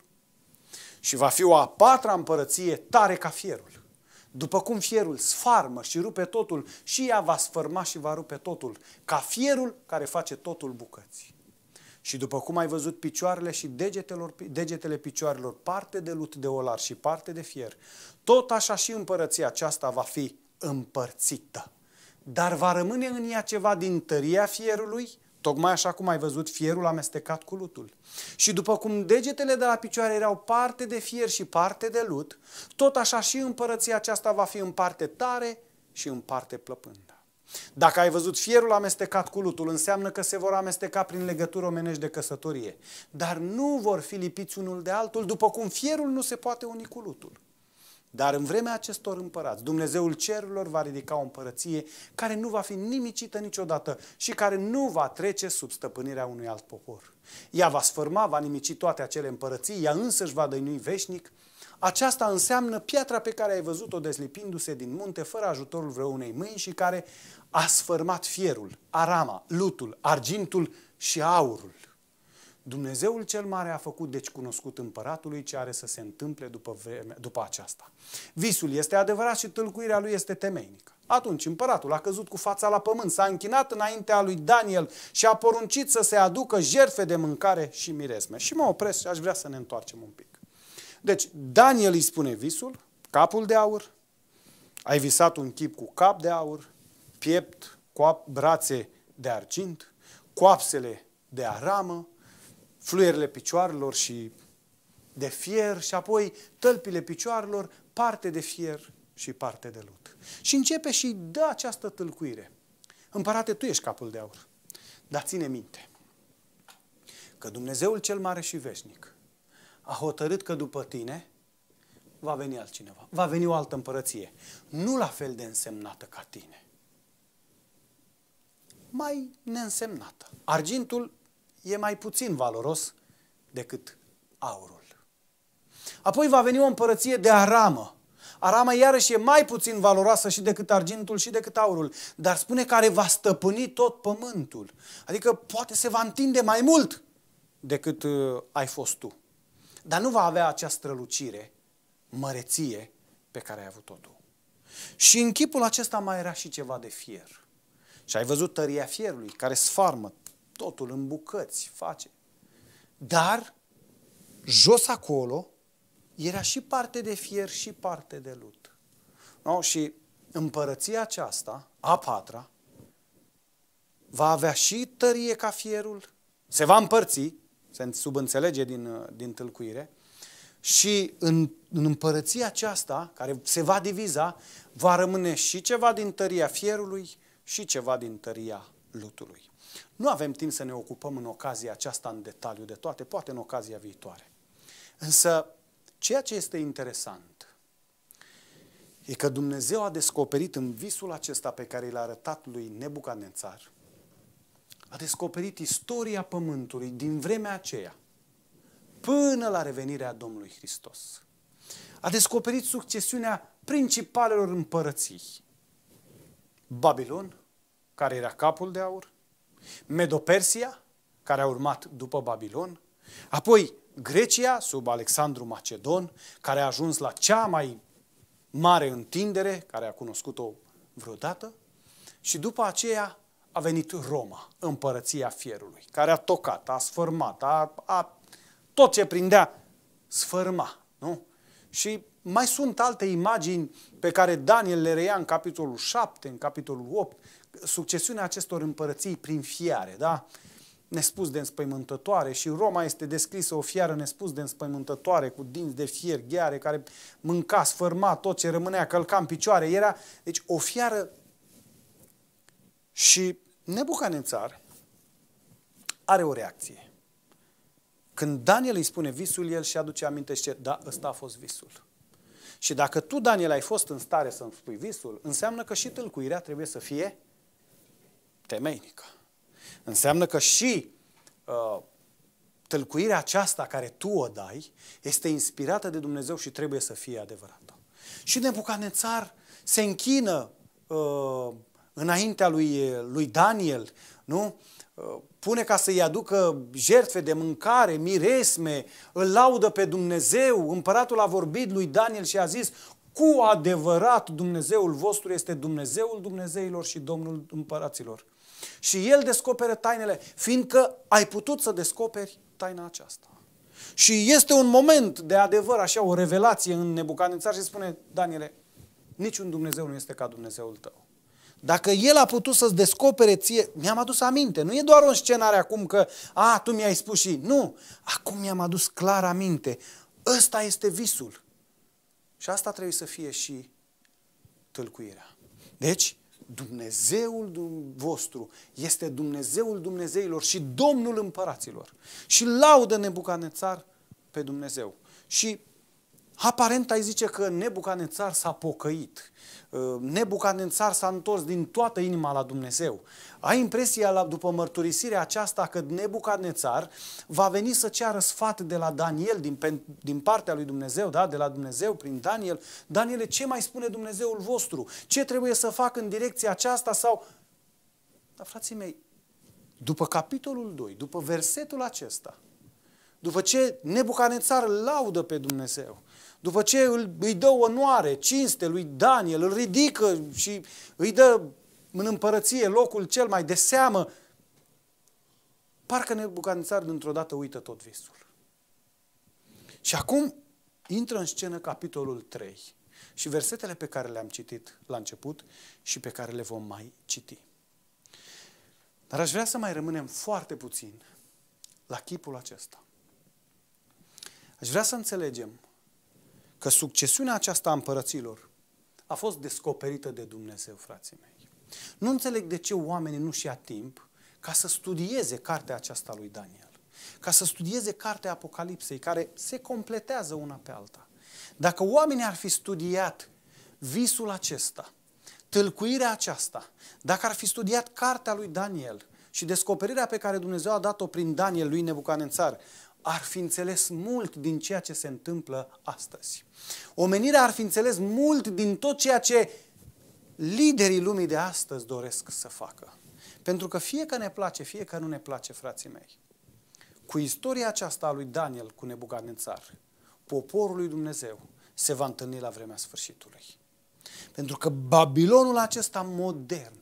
Și va fi o a patra împărăție, tare ca fierul. După cum fierul sfarmă și rupe totul, și ea va sfârma și va rupe totul, ca fierul care face totul bucăți. Și după cum ai văzut picioarele și degetelor, degetele picioarelor, parte de lut de olar și parte de fier, tot așa și împărăția aceasta va fi împărțită. Dar va rămâne în ea ceva din tăria fierului, tocmai așa cum ai văzut fierul amestecat cu lutul. Și după cum degetele de la picioare erau parte de fier și parte de lut, tot așa și împărăția aceasta va fi în parte tare și în parte plăpândă. Dacă ai văzut fierul amestecat cu lutul, înseamnă că se vor amesteca prin legături omenești de căsătorie. Dar nu vor fi lipiți unul de altul, după cum fierul nu se poate uni cu lutul. Dar în vremea acestor împărați, Dumnezeul cerurilor va ridica o împărăție care nu va fi nimicită niciodată și care nu va trece sub stăpânirea unui alt popor. Ea va sfârma, va nimici toate acele împărății, ea însăși va dăinui veșnic. Aceasta înseamnă piatra pe care ai văzut-o deslipindu-se din munte fără ajutorul vreunei mâini și care a sfârmat fierul, arama, lutul, argintul și aurul. Dumnezeul cel mare a făcut deci cunoscut împăratului ce are să se întâmple după, vreme, după aceasta. Visul este adevărat și tâlcuirea lui este temeinică. Atunci împăratul a căzut cu fața la pământ, s-a închinat înaintea lui Daniel și a poruncit să se aducă jertfe de mâncare și miresme. Și mă opresc și aș vrea să ne întoarcem un pic. Deci Daniel îi spune visul, capul de aur, ai visat un chip cu cap de aur, piept, coap, brațe de argint, coapsele de aramă, fluierele picioarelor și de fier și apoi tălpile picioarelor, parte de fier și parte de lut. Și începe și dă această tâlcuire. Împărate, tu ești capul de aur, dar ține minte că Dumnezeul cel mare și veșnic a hotărât că după tine va veni altcineva, va veni o altă împărăție, nu la fel de însemnată ca tine, mai neînsemnată. Argintul e mai puțin valoros decât aurul. Apoi va veni o împărăție de aramă. Arama iarăși e mai puțin valoroasă și decât argintul și decât aurul, dar spune care va stăpâni tot pământul. Adică poate se va întinde mai mult decât uh, ai fost tu. Dar nu va avea acea strălucire, măreție pe care ai avut-o tu. Și în chipul acesta mai era și ceva de fier. Și ai văzut tăria fierului care sfarmă totul în bucăți, face. Dar jos acolo era și parte de fier și parte de lut. No? Și împărăția aceasta, a patra, va avea și tărie ca fierul, se va împărți, se subînțelege din, din tâlcuire, și în, în împărăția aceasta, care se va diviza, va rămâne și ceva din tăria fierului și ceva din tăria lutului. Nu avem timp să ne ocupăm în ocazia aceasta în detaliu de toate, poate în ocazia viitoare. Însă, ceea ce este interesant e că Dumnezeu a descoperit în visul acesta pe care l-a arătat lui Nebucadnețar, a descoperit istoria pământului din vremea aceea până la revenirea Domnului Hristos. A descoperit succesiunea principalelor împărății. Babilon, care era capul de aur, Medo-Persia, care a urmat după Babilon, apoi Grecia, sub Alexandru Macedon, care a ajuns la cea mai mare întindere, care a cunoscut-o vreodată, și după aceea a venit Roma, împărăția fierului, care a tocat, a sfârmat, a, a tot ce prindea sfărâma. Nu? Și mai sunt alte imagini pe care Daniel le reia în capitolul șapte, în capitolul opt, succesiunea acestor împărății prin fiare, da? Nespus de înspăimântătoare, și Roma este descrisă o fiară nespus de înspăimântătoare, cu dinți de fier, gheare, care mânca, sfărma tot ce rămânea, călca în picioare. Era, deci, o fiară. Și Nebucanețar are o reacție. Când Daniel îi spune visul, el și aduce aminte și zice, da, ăsta a fost visul. Și dacă tu, Daniel, ai fost în stare să-mi spui visul, înseamnă că și tâlcuirea trebuie să fie temeinică. Înseamnă că și uh, tâlcuirea aceasta care tu o dai este inspirată de Dumnezeu și trebuie să fie adevărată. Și Nebucanețar se închină uh, înaintea lui, lui Daniel, nu? Uh, pune ca să-i aducă jertfe de mâncare, miresme, îl laudă pe Dumnezeu. Împăratul a vorbit lui Daniel și a zis, cu adevărat Dumnezeul vostru este Dumnezeul Dumnezeilor și Domnul împăraților. Și el descoperă tainele, fiindcă ai putut să descoperi taina aceasta. Și este un moment de adevăr, așa, o revelație în Nebucanețar și spune, Daniele, niciun Dumnezeu nu este ca Dumnezeul tău. Dacă el a putut să-ți descopere ție, mi-am adus aminte, nu e doar o scenare acum că, a, tu mi-ai spus și, nu, acum mi-am adus clar aminte, ăsta este visul. Și asta trebuie să fie și tâlcuirea. Deci, Dumnezeul vostru este Dumnezeul Dumnezeilor și Domnul împăraților. Și laudă Nebucanețar pe Dumnezeu. Și aparent ai zice că Nebucanețar s-a pocăit. Nebucanețar s-a întors din toată inima la Dumnezeu. Ai impresia, după mărturisirea aceasta, că Nebucanețar va veni să ceară sfat de la Daniel, din, din partea lui Dumnezeu, da? De la Dumnezeu, prin Daniel. Daniele, ce mai spune Dumnezeul vostru? Ce trebuie să fac în direcția aceasta? Sau... Dar, frații mei, după capitolul doi, după versetul acesta, după ce Nebucanețar îl laudă pe Dumnezeu, după ce îl, îi dă onoare, cinste lui Daniel, îl ridică și îi dă în împărăție locul cel mai de seamă, parcă Nebucanețar dintr-o dată uită tot visul. Și acum intră în scenă capitolul trei și versetele pe care le-am citit la început și pe care le vom mai citi. Dar aș vrea să mai rămânem foarte puțin la chipul acesta. Aș vrea să înțelegem că succesiunea aceasta a împărăților a fost descoperită de Dumnezeu, frații mei. Nu înțeleg de ce oamenii nu-și ia timp ca să studieze cartea aceasta lui Daniel, ca să studieze cartea Apocalipsei, care se completează una pe alta. Dacă oamenii ar fi studiat visul acesta, tâlcuirea aceasta, dacă ar fi studiat cartea lui Daniel și descoperirea pe care Dumnezeu a dat-o prin Daniel lui Nebucanețar, ar fi înțeles mult din ceea ce se întâmplă astăzi. Omenirea ar fi înțeles mult din tot ceea ce liderii lumii de astăzi doresc să facă. Pentru că fie că ne place, fie că nu ne place, frații mei, cu istoria aceasta a lui Daniel cu Nebucanețar, poporul lui Dumnezeu se va întâlni la vremea sfârșitului. Pentru că Babilonul acesta modern,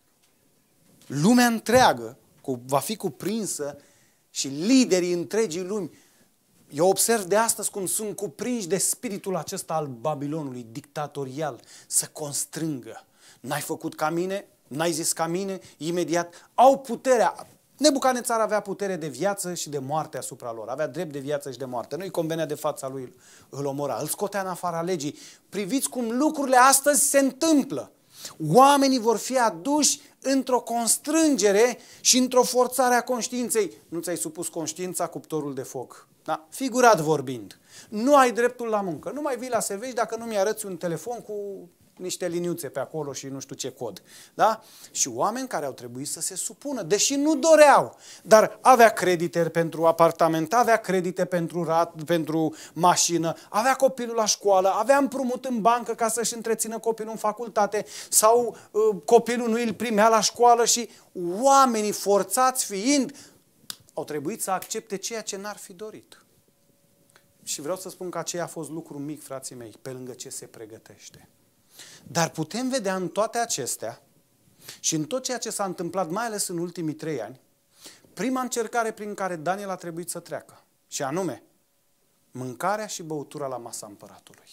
lumea întreagă, va fi cuprinsă și liderii întregii lumi. Eu observ de astăzi cum sunt cuprinși de spiritul acesta al Babilonului, dictatorial, să constrângă. N-ai făcut ca mine, n-ai zis ca mine, imediat au puterea. Nebucanețar avea putere de viață și de moarte asupra lor. Avea drept de viață și de moarte. Nu-i convenea de fața lui, îl omora, îl scotea în afara legii. Priviți cum lucrurile astăzi se întâmplă. Oamenii vor fi aduși într-o constrângere și într-o forțare a conștiinței. Nu ți-ai supus conștiința, cuptorul de foc. Da? Figurat vorbind. Nu ai dreptul la muncă. Nu mai vii la serviciu dacă nu mi-arăți un telefon cu niște liniuțe pe acolo și nu știu ce cod. Da? Și oameni care au trebuit să se supună, deși nu doreau, dar avea credite pentru apartament, avea credite pentru, rat, pentru mașină, avea copilul la școală, avea împrumut în bancă ca să-și întrețină copilul în facultate sau uh, copilul nu îl primea la școală și oamenii forțați fiind au trebuit să accepte ceea ce n-ar fi dorit. Și vreau să spun că aceea a fost lucru mic, frații mei, pe lângă ce se pregătește. Dar putem vedea în toate acestea și în tot ceea ce s-a întâmplat, mai ales în ultimii trei ani, prima încercare prin care Daniel a trebuit să treacă. și anume mâncarea și băutura la masa împăratului.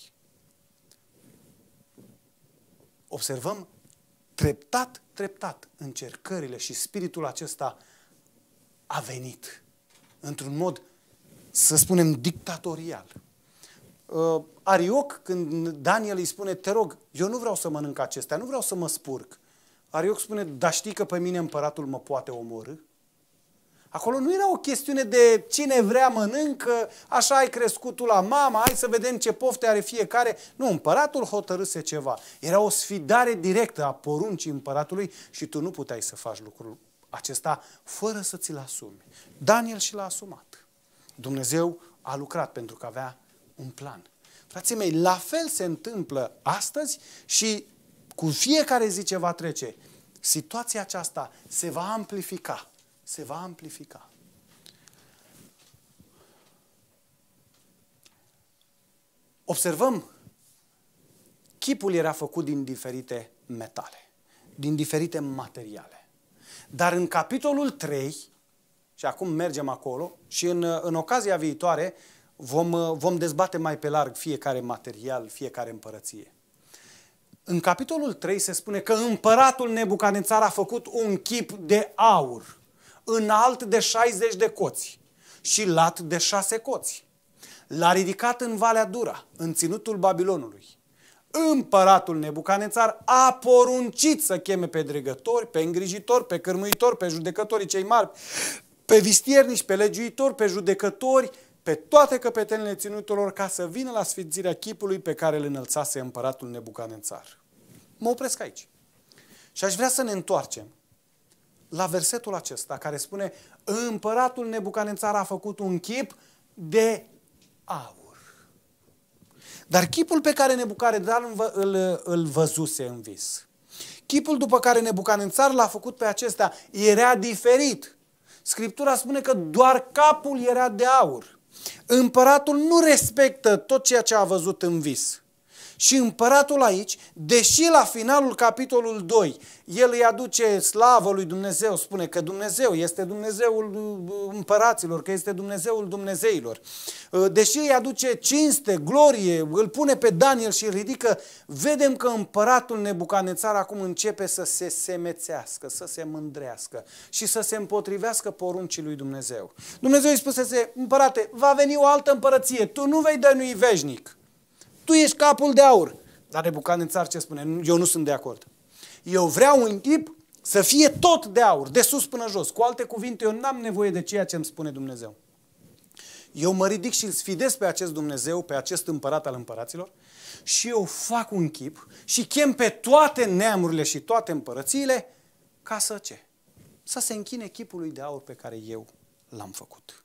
Observăm treptat, treptat încercările și spiritul acesta a venit într-un mod, să spunem, dictatorial. Uh, Arioc, când Daniel îi spune, te rog, eu nu vreau să mănânc acestea, nu vreau să mă spurc. Arioc spune, dar știi că pe mine împăratul mă poate omorî? Acolo nu era o chestiune de cine vrea mănâncă, așa ai crescut tu la mama, hai să vedem ce pofte are fiecare. Nu, împăratul hotărâse ceva. Era o sfidare directă a poruncii împăratului și tu nu puteai să faci lucrul acesta fără să ți-l asumi. Daniel și l-a asumat. Dumnezeu a lucrat pentru că avea un plan. Frații mei, la fel se întâmplă astăzi și cu fiecare zi ce va trece, situația aceasta se va amplifica. Se va amplifica. Observăm, chipul era făcut din diferite metale, din diferite materiale. Dar în capitolul trei, și acum mergem acolo, și în, în ocazia viitoare vom, vom dezbate mai pe larg fiecare material, fiecare împărăție. În capitolul trei se spune că împăratul Nebucanețar a făcut un chip de aur, înalt de șaizeci de coți și lat de șase coți. L-a ridicat în Valea Dura, în ținutul Babilonului. Împăratul Nebucanețar a poruncit să cheme pe dregători, pe îngrijitori, pe cârmuitori, pe judecătorii cei mari, pe vistiernici, pe legiuitori, pe judecători, pe toate căpetenile ținuturilor, ca să vină la sfințirea chipului pe care îl înălțase împăratul Nebucanețar. Mă opresc aici. Și aș vrea să ne întoarcem la versetul acesta care spune împăratul Nebucanețar a făcut un chip de aur. Dar chipul pe care Nebucanețar îl, îl văzuse în vis, chipul după care Nebucanețar l-a făcut pe acesta era diferit. Scriptura spune că doar capul era de aur. Împăratul nu respectă tot ceea ce a văzut în vis. Și împăratul aici, deși la finalul capitolul doi, el îi aduce slavă lui Dumnezeu, spune că Dumnezeu este Dumnezeul împăraților, că este Dumnezeul Dumnezeilor. Deși îi aduce cinste, glorie, îl pune pe Daniel și îl ridică, vedem că împăratul Nebucanețar acum începe să se semețească, să se mândrească și să se împotrivească poruncii lui Dumnezeu. Dumnezeu îi spusese, împărate, va veni o altă împărăție, tu nu vei dănui veșnic. Tu ești capul de aur. Dar Nebucanețar ce spune? Eu nu sunt de acord. Eu vreau un chip să fie tot de aur, de sus până jos. Cu alte cuvinte, eu n-am nevoie de ceea ce îmi spune Dumnezeu. Eu mă ridic și îl sfidez pe acest Dumnezeu, pe acest împărat al împăraților și eu fac un chip și chem pe toate neamurile și toate împărățiile ca să ce? Să se închine chipului de aur pe care eu l-am făcut.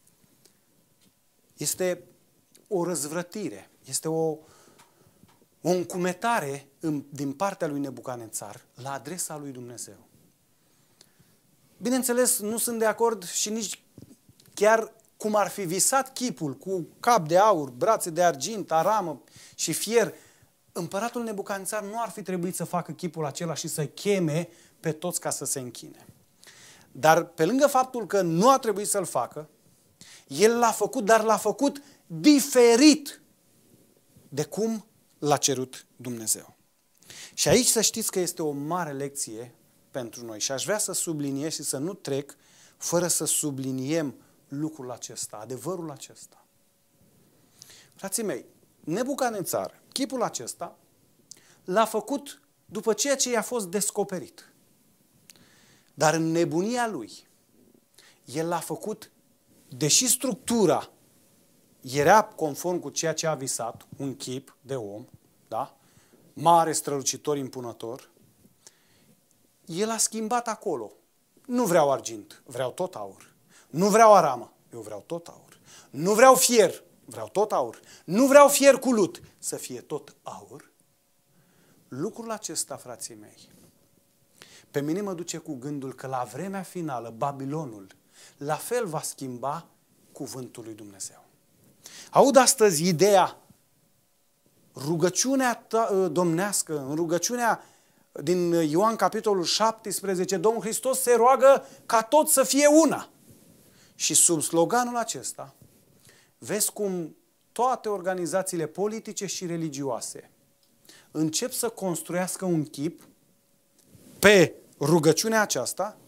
Este o răzvrătire. Este o, o încumetare în, din partea lui Nebucanețar la adresa lui Dumnezeu. Bineînțeles, nu sunt de acord și nici chiar cum ar fi visat chipul cu cap de aur, brațe de argint, aramă și fier. Împăratul Nebucanețar nu ar fi trebuit să facă chipul acela și să cheme pe toți ca să se închine. Dar pe lângă faptul că nu a trebuit să-l facă, el l-a făcut, dar l-a făcut diferit de cum l-a cerut Dumnezeu. Și aici să știți că este o mare lecție pentru noi și aș vrea să subliniez și să nu trec fără să subliniem lucrul acesta, adevărul acesta. Frații mei, Nebucanețar, chipul acesta, l-a făcut după ceea ce i-a fost descoperit. Dar în nebunia lui, el l-a făcut, deși structura era conform cu ceea ce a visat, un chip de om, da? Mare, strălucitor, impunător, el a schimbat acolo. Nu vreau argint, vreau tot aur. Nu vreau aramă, eu vreau tot aur. Nu vreau fier, vreau tot aur. Nu vreau fier cu lut, să fie tot aur. Lucrul acesta, frații mei, pe mine mă duce cu gândul că la vremea finală, Babilonul, la fel va schimba cuvântul lui Dumnezeu. Aud astăzi ideea, rugăciunea domnească, în rugăciunea din Ioan capitolul șaptesprezece, Domnul Hristos se roagă ca toți să fie una. Și sub sloganul acesta, vezi cum toate organizațiile politice și religioase încep să construiască un chip pe rugăciunea aceasta,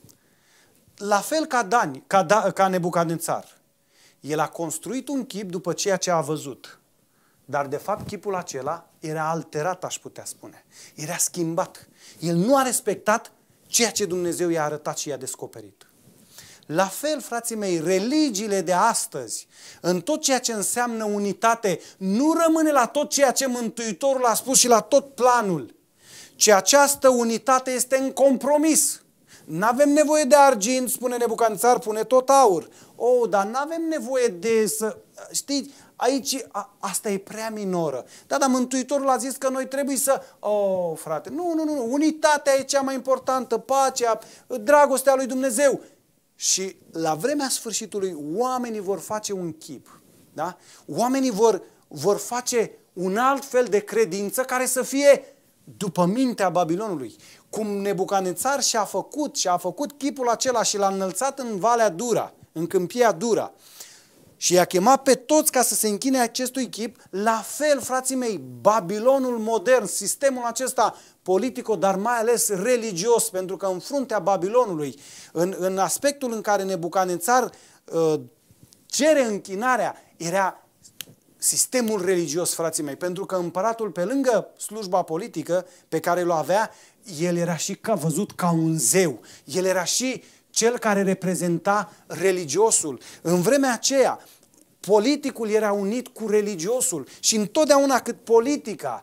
la fel ca, Dani, ca, da, ca Nebucadnețar. El a construit un chip după ceea ce a văzut. Dar de fapt chipul acela era alterat, aș putea spune. Era schimbat. El nu a respectat ceea ce Dumnezeu i-a arătat și i-a descoperit. La fel, frații mei, religiile de astăzi, în tot ceea ce înseamnă unitate, nu rămâne la tot ceea ce Mântuitorul a spus și la tot planul, ci această unitate este în compromis. N-avem nevoie de argint, spune Nebucadnețar, pune tot aur. Oh, dar n-avem nevoie de să... Știți, aici a, asta e prea minoră. Da, dar Mântuitorul a zis că noi trebuie să... Oh, frate, nu, nu, nu, unitatea e cea mai importantă, pacea, dragostea lui Dumnezeu. Și la vremea sfârșitului oamenii vor face un chip. Da? Oamenii vor, vor face un alt fel de credință care să fie după mintea Babilonului. Cum Nebucadnețar și-a făcut, și-a făcut chipul acela și l-a înălțat în Valea Dura, în Câmpia Dura. Și i-a chemat pe toți ca să se închine acestui chip, la fel, frații mei, Babilonul modern, sistemul acesta politico, dar mai ales religios, pentru că în fruntea Babilonului, în, în aspectul în care Nebucadnețar uh, cere închinarea, era sistemul religios, frații mei, pentru că împăratul, pe lângă slujba politică pe care o avea, el era și ca văzut ca un zeu, el era și cel care reprezenta religiosul. În vremea aceea, politicul era unit cu religiosul și întotdeauna cât politica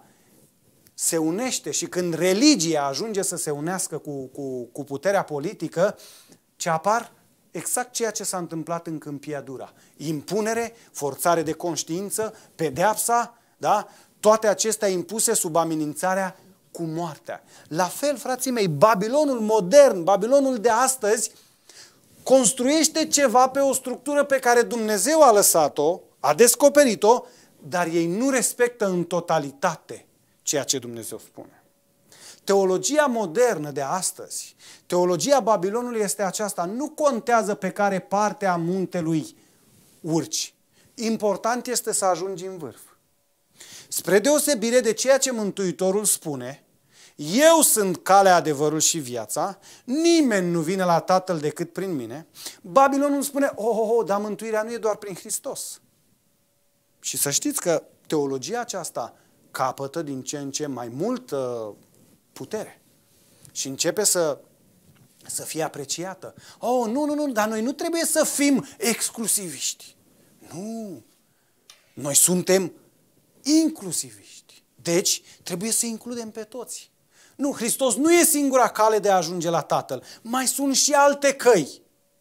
se unește și când religia ajunge să se unească cu, cu, cu puterea politică, ce apar? Exact ceea ce s-a întâmplat în Câmpia Dura. Impunere, forțare de conștiință, pedeapsa, da? Toate acestea impuse sub amenințarea cu moartea. La fel, frații mei, Babilonul modern, Babilonul de astăzi, construiește ceva pe o structură pe care Dumnezeu a lăsat-o, a descoperit-o, dar ei nu respectă în totalitate ceea ce Dumnezeu spune. Teologia modernă de astăzi, teologia Babilonului este aceasta, nu contează pe care parte a muntelui urci. Important este să ajungi în vârf. Spre deosebire de ceea ce Mântuitorul spune, eu sunt calea, adevărul și viața, nimeni nu vine la Tatăl decât prin mine, Babilonul spune, oh, oh, oh, dar mântuirea nu e doar prin Hristos. Și să știți că teologia aceasta capătă din ce în ce mai multă putere și începe să, să fie apreciată. Oh, nu, nu, nu, dar noi nu trebuie să fim exclusiviști. Nu, noi suntem inclusiviști. Deci, trebuie să includem pe toți. Nu, Hristos nu e singura cale de a ajunge la Tatăl. Mai sunt și alte căi.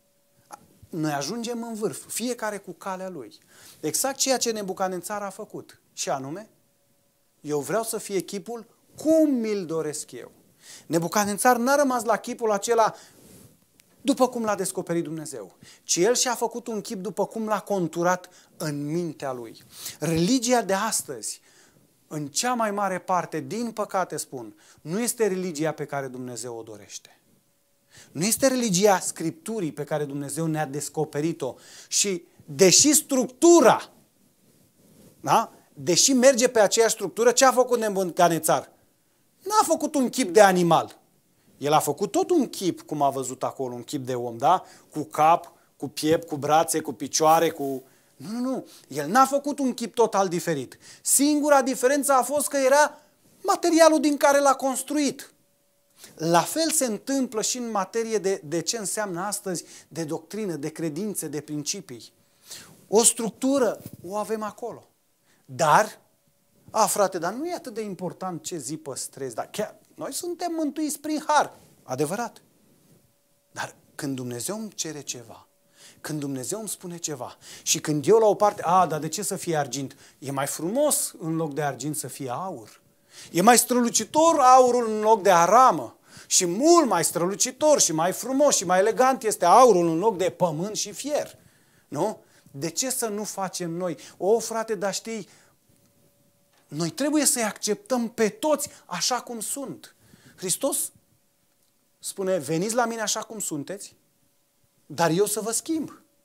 Noi ajungem în vârf, fiecare cu calea lui. Exact ceea ce Nebucadnețar a făcut. Și anume, eu vreau să fie chipul cum mi-l doresc eu. Nebucadnețar n-a rămas la chipul acela după cum l-a descoperit Dumnezeu, ci el și-a făcut un chip după cum l-a conturat în mintea lui. Religia de astăzi, în cea mai mare parte, din păcate spun, nu este religia pe care Dumnezeu o dorește. Nu este religia Scripturii pe care Dumnezeu ne-a descoperit-o. Și deși structura, da? Deși merge pe aceeași structură, ce a făcut Nebucadnețar? N-a făcut un chip de animal. El a făcut tot un chip, cum a văzut acolo, un chip de om, da? Cu cap, cu piept, cu brațe, cu picioare, cu... Nu, nu, nu. El n-a făcut un chip total diferit. Singura diferență a fost că era materialul din care l-a construit. La fel se întâmplă și în materie de, de ce înseamnă astăzi, de doctrină, de credințe, de principii. O structură o avem acolo. Dar, a, frate, dar nu e atât de important ce zi păstrezi, dar chiar noi suntem mântuiți prin har. Adevărat. Dar când Dumnezeu îmi cere ceva, când Dumnezeu îmi spune ceva și când eu la o parte, a, dar de ce să fie argint? E mai frumos în loc de argint să fie aur. E mai strălucitor aurul în loc de aramă. Și mult mai strălucitor și mai frumos și mai elegant este aurul în loc de pământ și fier. Nu? De ce să nu facem noi? O, frate, dar știi, noi trebuie să-i acceptăm pe toți așa cum sunt. Hristos spune, veniți la mine așa cum sunteți, dar eu să vă schimb.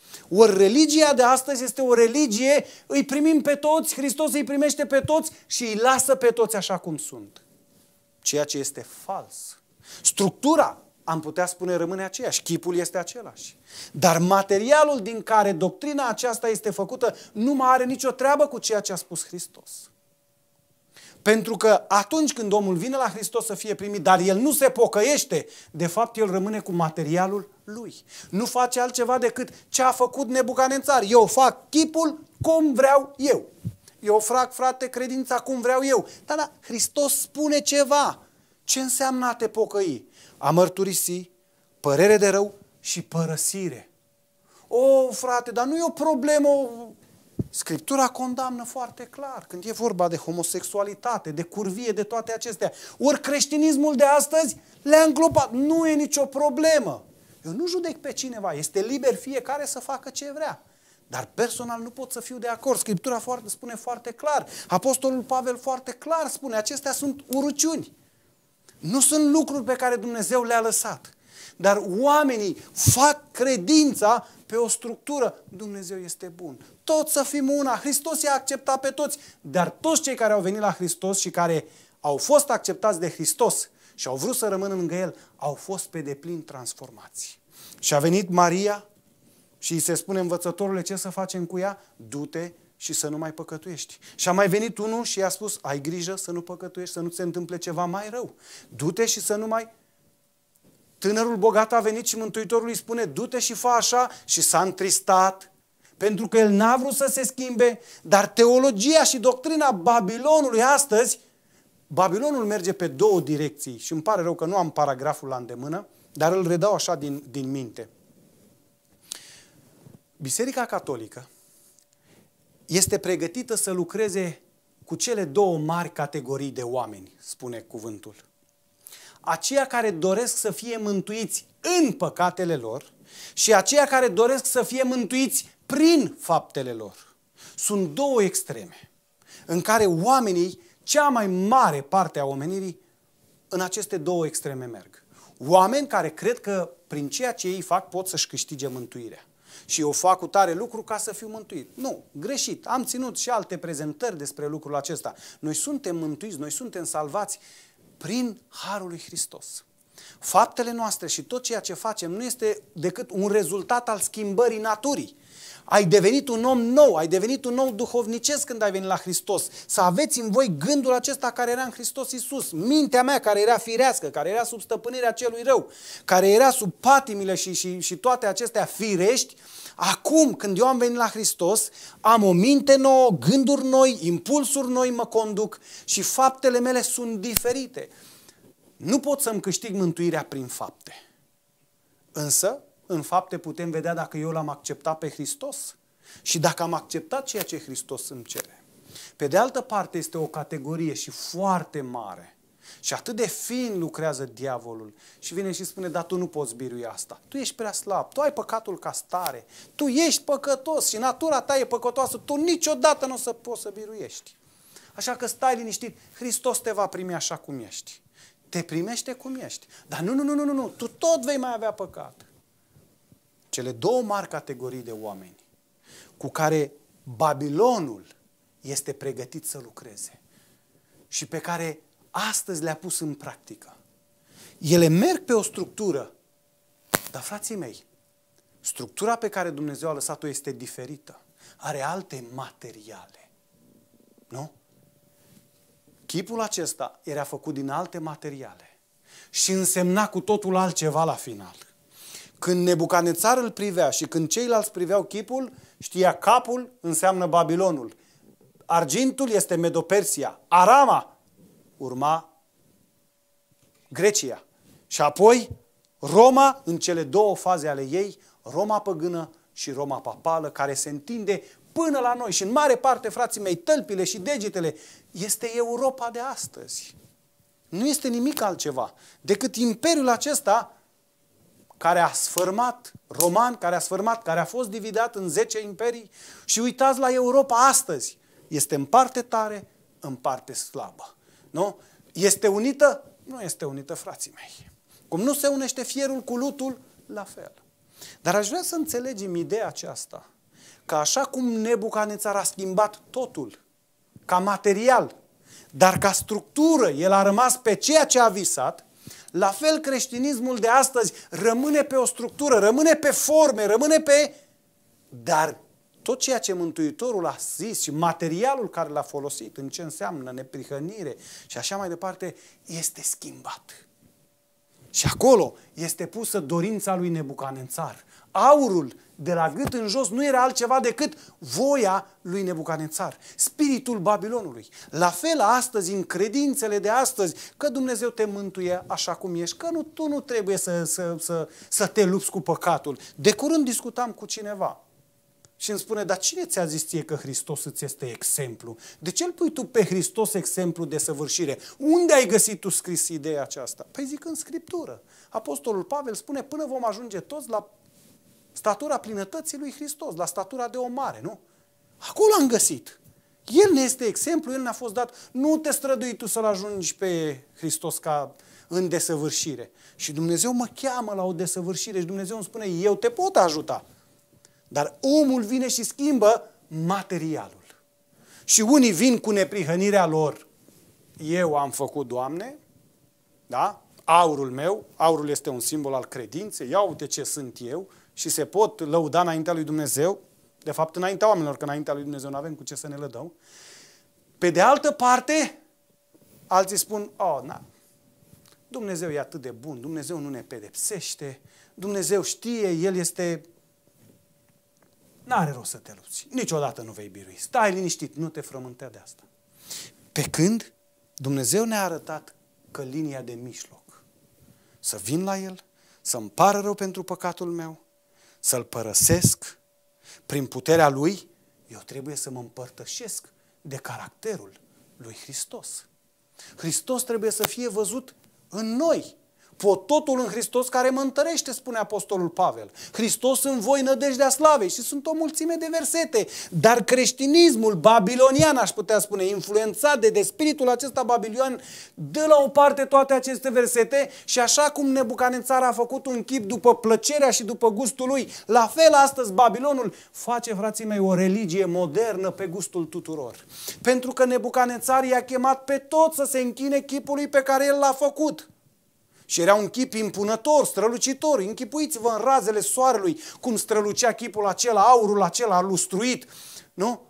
Ori religia de astăzi este o religie, îi primim pe toți, Hristos îi primește pe toți și îi lasă pe toți așa cum sunt. Ceea ce este fals. Structura, am putea spune, rămâne aceeași, chipul este același. Dar materialul din care doctrina aceasta este făcută nu mai are nicio treabă cu ceea ce a spus Hristos. Pentru că atunci când omul vine la Hristos să fie primit, dar el nu se pocăiește, de fapt el rămâne cu materialul lui. Nu face altceva decât ce a făcut Nebucanețar. Eu fac chipul cum vreau eu. Eu fac, frate, credința cum vreau eu. Dar da, Hristos spune ceva. Ce înseamnă a te pocăi? A mărturisi, părere de rău și părăsire. O, frate, dar nu e o problemă. Scriptura condamnă foarte clar când e vorba de homosexualitate, de curvie, de toate acestea. Ori creștinismul de astăzi le-a înglobat. Nu e nicio problemă. Eu nu judec pe cineva. Este liber fiecare să facă ce vrea. Dar personal nu pot să fiu de acord. Scriptura foarte, spune foarte clar. Apostolul Pavel foarte clar spune, acestea sunt urăciuni. Nu sunt lucruri pe care Dumnezeu le-a lăsat. Dar oamenii fac credința pe o structură. Dumnezeu este bun. Toți să fim una. Hristos i-a acceptat pe toți. Dar toți cei care au venit la Hristos și care au fost acceptați de Hristos și au vrut să rămână lângă El, au fost pe deplin transformați. Și a venit Maria și îi se spune, învățătorule, ce să facem cu ea? Du-te și să nu mai păcătuiești. Și a mai venit unul și i-a spus, ai grijă să nu păcătuiești, să nu se întâmple ceva mai rău. Du-te și să nu mai... Tânărul bogat a venit și Mântuitorul îi spune, du-te și fă așa, și s-a întristat, pentru că el n-a vrut să se schimbe, dar teologia și doctrina Babilonului astăzi, Babilonul merge pe două direcții și îmi pare rău că nu am paragraful la îndemână, dar îl redau așa din, din minte. Biserica Catolică este pregătită să lucreze cu cele două mari categorii de oameni, spune cuvântul. Aceia care doresc să fie mântuiți în păcatele lor și aceia care doresc să fie mântuiți prin faptele lor. Sunt două extreme în care oamenii, cea mai mare parte a omenirii, în aceste două extreme merg. Oameni care cred că prin ceea ce ei fac pot să-și câștige mântuirea. Și eu fac cu tare lucru ca să fiu mântuit. Nu, greșit. Am ținut și alte prezentări despre lucrul acesta. Noi suntem mântuiți, noi suntem salvați prin harul lui Hristos. Faptele noastre și tot ceea ce facem nu este decât un rezultat al schimbării naturii. Ai devenit un om nou, ai devenit un nou duhovnicesc când ai venit la Hristos. Să aveți în voi gândul acesta care era în Hristos Iisus. Mintea mea care era firească, care era sub stăpânirea celui rău, care era sub patimile și, și, și toate acestea firești. Acum, când eu am venit la Hristos, am o minte nouă, gânduri noi, impulsuri noi mă conduc și faptele mele sunt diferite. Nu pot să-mi câștig mântuirea prin fapte. Însă, în fapte putem vedea dacă eu l-am acceptat pe Hristos și dacă am acceptat ceea ce Hristos îmi cere. Pe de altă parte, este o categorie și foarte mare și atât de fin lucrează diavolul și vine și spune, dar tu nu poți birui asta. Tu ești prea slab, tu ai păcatul ca stare, tu ești păcătos și natura ta e păcătoasă, tu niciodată nu o să poți să biruiești. Așa că stai liniștit, Hristos te va primi așa cum ești. Te primește cum ești. Dar nu, nu, nu, nu, nu, tu tot vei mai avea păcat. Cele două mari categorii de oameni cu care Babilonul este pregătit să lucreze și pe care astăzi le-a pus în practică. Ele merg pe o structură, dar frații mei, structura pe care Dumnezeu a lăsat-o este diferită. Are alte materiale. Nu? Chipul acesta era făcut din alte materiale și însemna cu totul altceva la final. Când Nebucanețar îl privea și când ceilalți priveau chipul, știa capul înseamnă Babilonul. Argintul este Medo-Persia. Arama urma Grecia. Și apoi Roma, în cele două faze ale ei, Roma păgână și Roma papală, care se întinde până la noi. Și în mare parte, frații mei, tălpile și degetele, este Europa de astăzi. Nu este nimic altceva decât imperiul acesta care a sfârmat, roman, care a sfârmat, care a fost dividat în zece imperii. Și uitați la Europa astăzi. Este în parte tare, în parte slabă. Nu? Este unită? Nu este unită, frații mei. Cum nu se unește fierul cu lutul, la fel. Dar aș vrea să înțelegem ideea aceasta, că așa cum Nebucanețar a schimbat totul, ca material, dar ca structură, el a rămas pe ceea ce a visat, la fel creștinismul de astăzi rămâne pe o structură, rămâne pe forme, rămâne pe... Dar tot ceea ce Mântuitorul a zis și materialul care l-a folosit, în ce înseamnă neprihănire și așa mai departe, este schimbat. Și acolo este pusă dorința lui Nebucanețar. Aurul de la gât în jos nu era altceva decât voia lui Nebucanețar, spiritul Babilonului. La fel astăzi, în credințele de astăzi, că Dumnezeu te mântuie așa cum ești, că nu, tu nu trebuie să, să, să, să te lupți cu păcatul. De curând discutam cu cineva și îmi spune, dar cine ți-a zis ție că Hristos îți este exemplu? De ce îl pui tu pe Hristos exemplu de săvârșire? Unde ai găsit tu scris ideea aceasta? Păi zic în Scriptură. Apostolul Pavel spune, până vom ajunge toți la statura plinătății lui Hristos, la statura de om mare, nu? Acolo am găsit. El ne este exemplu, El ne-a fost dat. Nu te strădui tu să-L ajungi pe Hristos ca în desăvârșire. Și Dumnezeu mă cheamă la o desăvârșire și Dumnezeu îmi spune, eu te pot ajuta. Dar omul vine și schimbă materialul. Și unii vin cu neprihănirea lor. Eu am făcut, Doamne, da? Aurul meu, aurul este un simbol al credinței, ia uite ce sunt eu și se pot lăuda înaintea lui Dumnezeu, de fapt înaintea oamenilor, că înaintea lui Dumnezeu nu avem cu ce să ne lădăm. Pe de altă parte, alții spun, oh, na, Dumnezeu e atât de bun, Dumnezeu nu ne pedepsește, Dumnezeu știe, El este... N-are rost să te lupți, niciodată nu vei birui, stai liniștit, nu te frământea de asta. Pe când Dumnezeu ne-a arătat că linia de mijloc, să vin la El, să-mi pară rău pentru păcatul meu, să-L părăsesc, prin puterea Lui, eu trebuie să mă împărtășesc de caracterul lui Hristos. Hristos trebuie să fie văzut în noi. Pot totul în Hristos care mă întărește, spune Apostolul Pavel. Hristos în voi nădejdea slavei și sunt o mulțime de versete. Dar creștinismul babilonian, aș putea spune, influențat de, de spiritul acesta babilonian, dă la o parte toate aceste versete și așa cum Nebucanețar a făcut un chip după plăcerea și după gustul lui, la fel astăzi Babilonul face, frații mei, o religie modernă pe gustul tuturor. Pentru că Nebucanețar i-a chemat pe toți să se închine chipului pe care el l-a făcut. Și era un chip impunător, strălucitor. Închipuiți-vă în razele soarelui cum strălucea chipul acela, aurul acela lustruit, nu?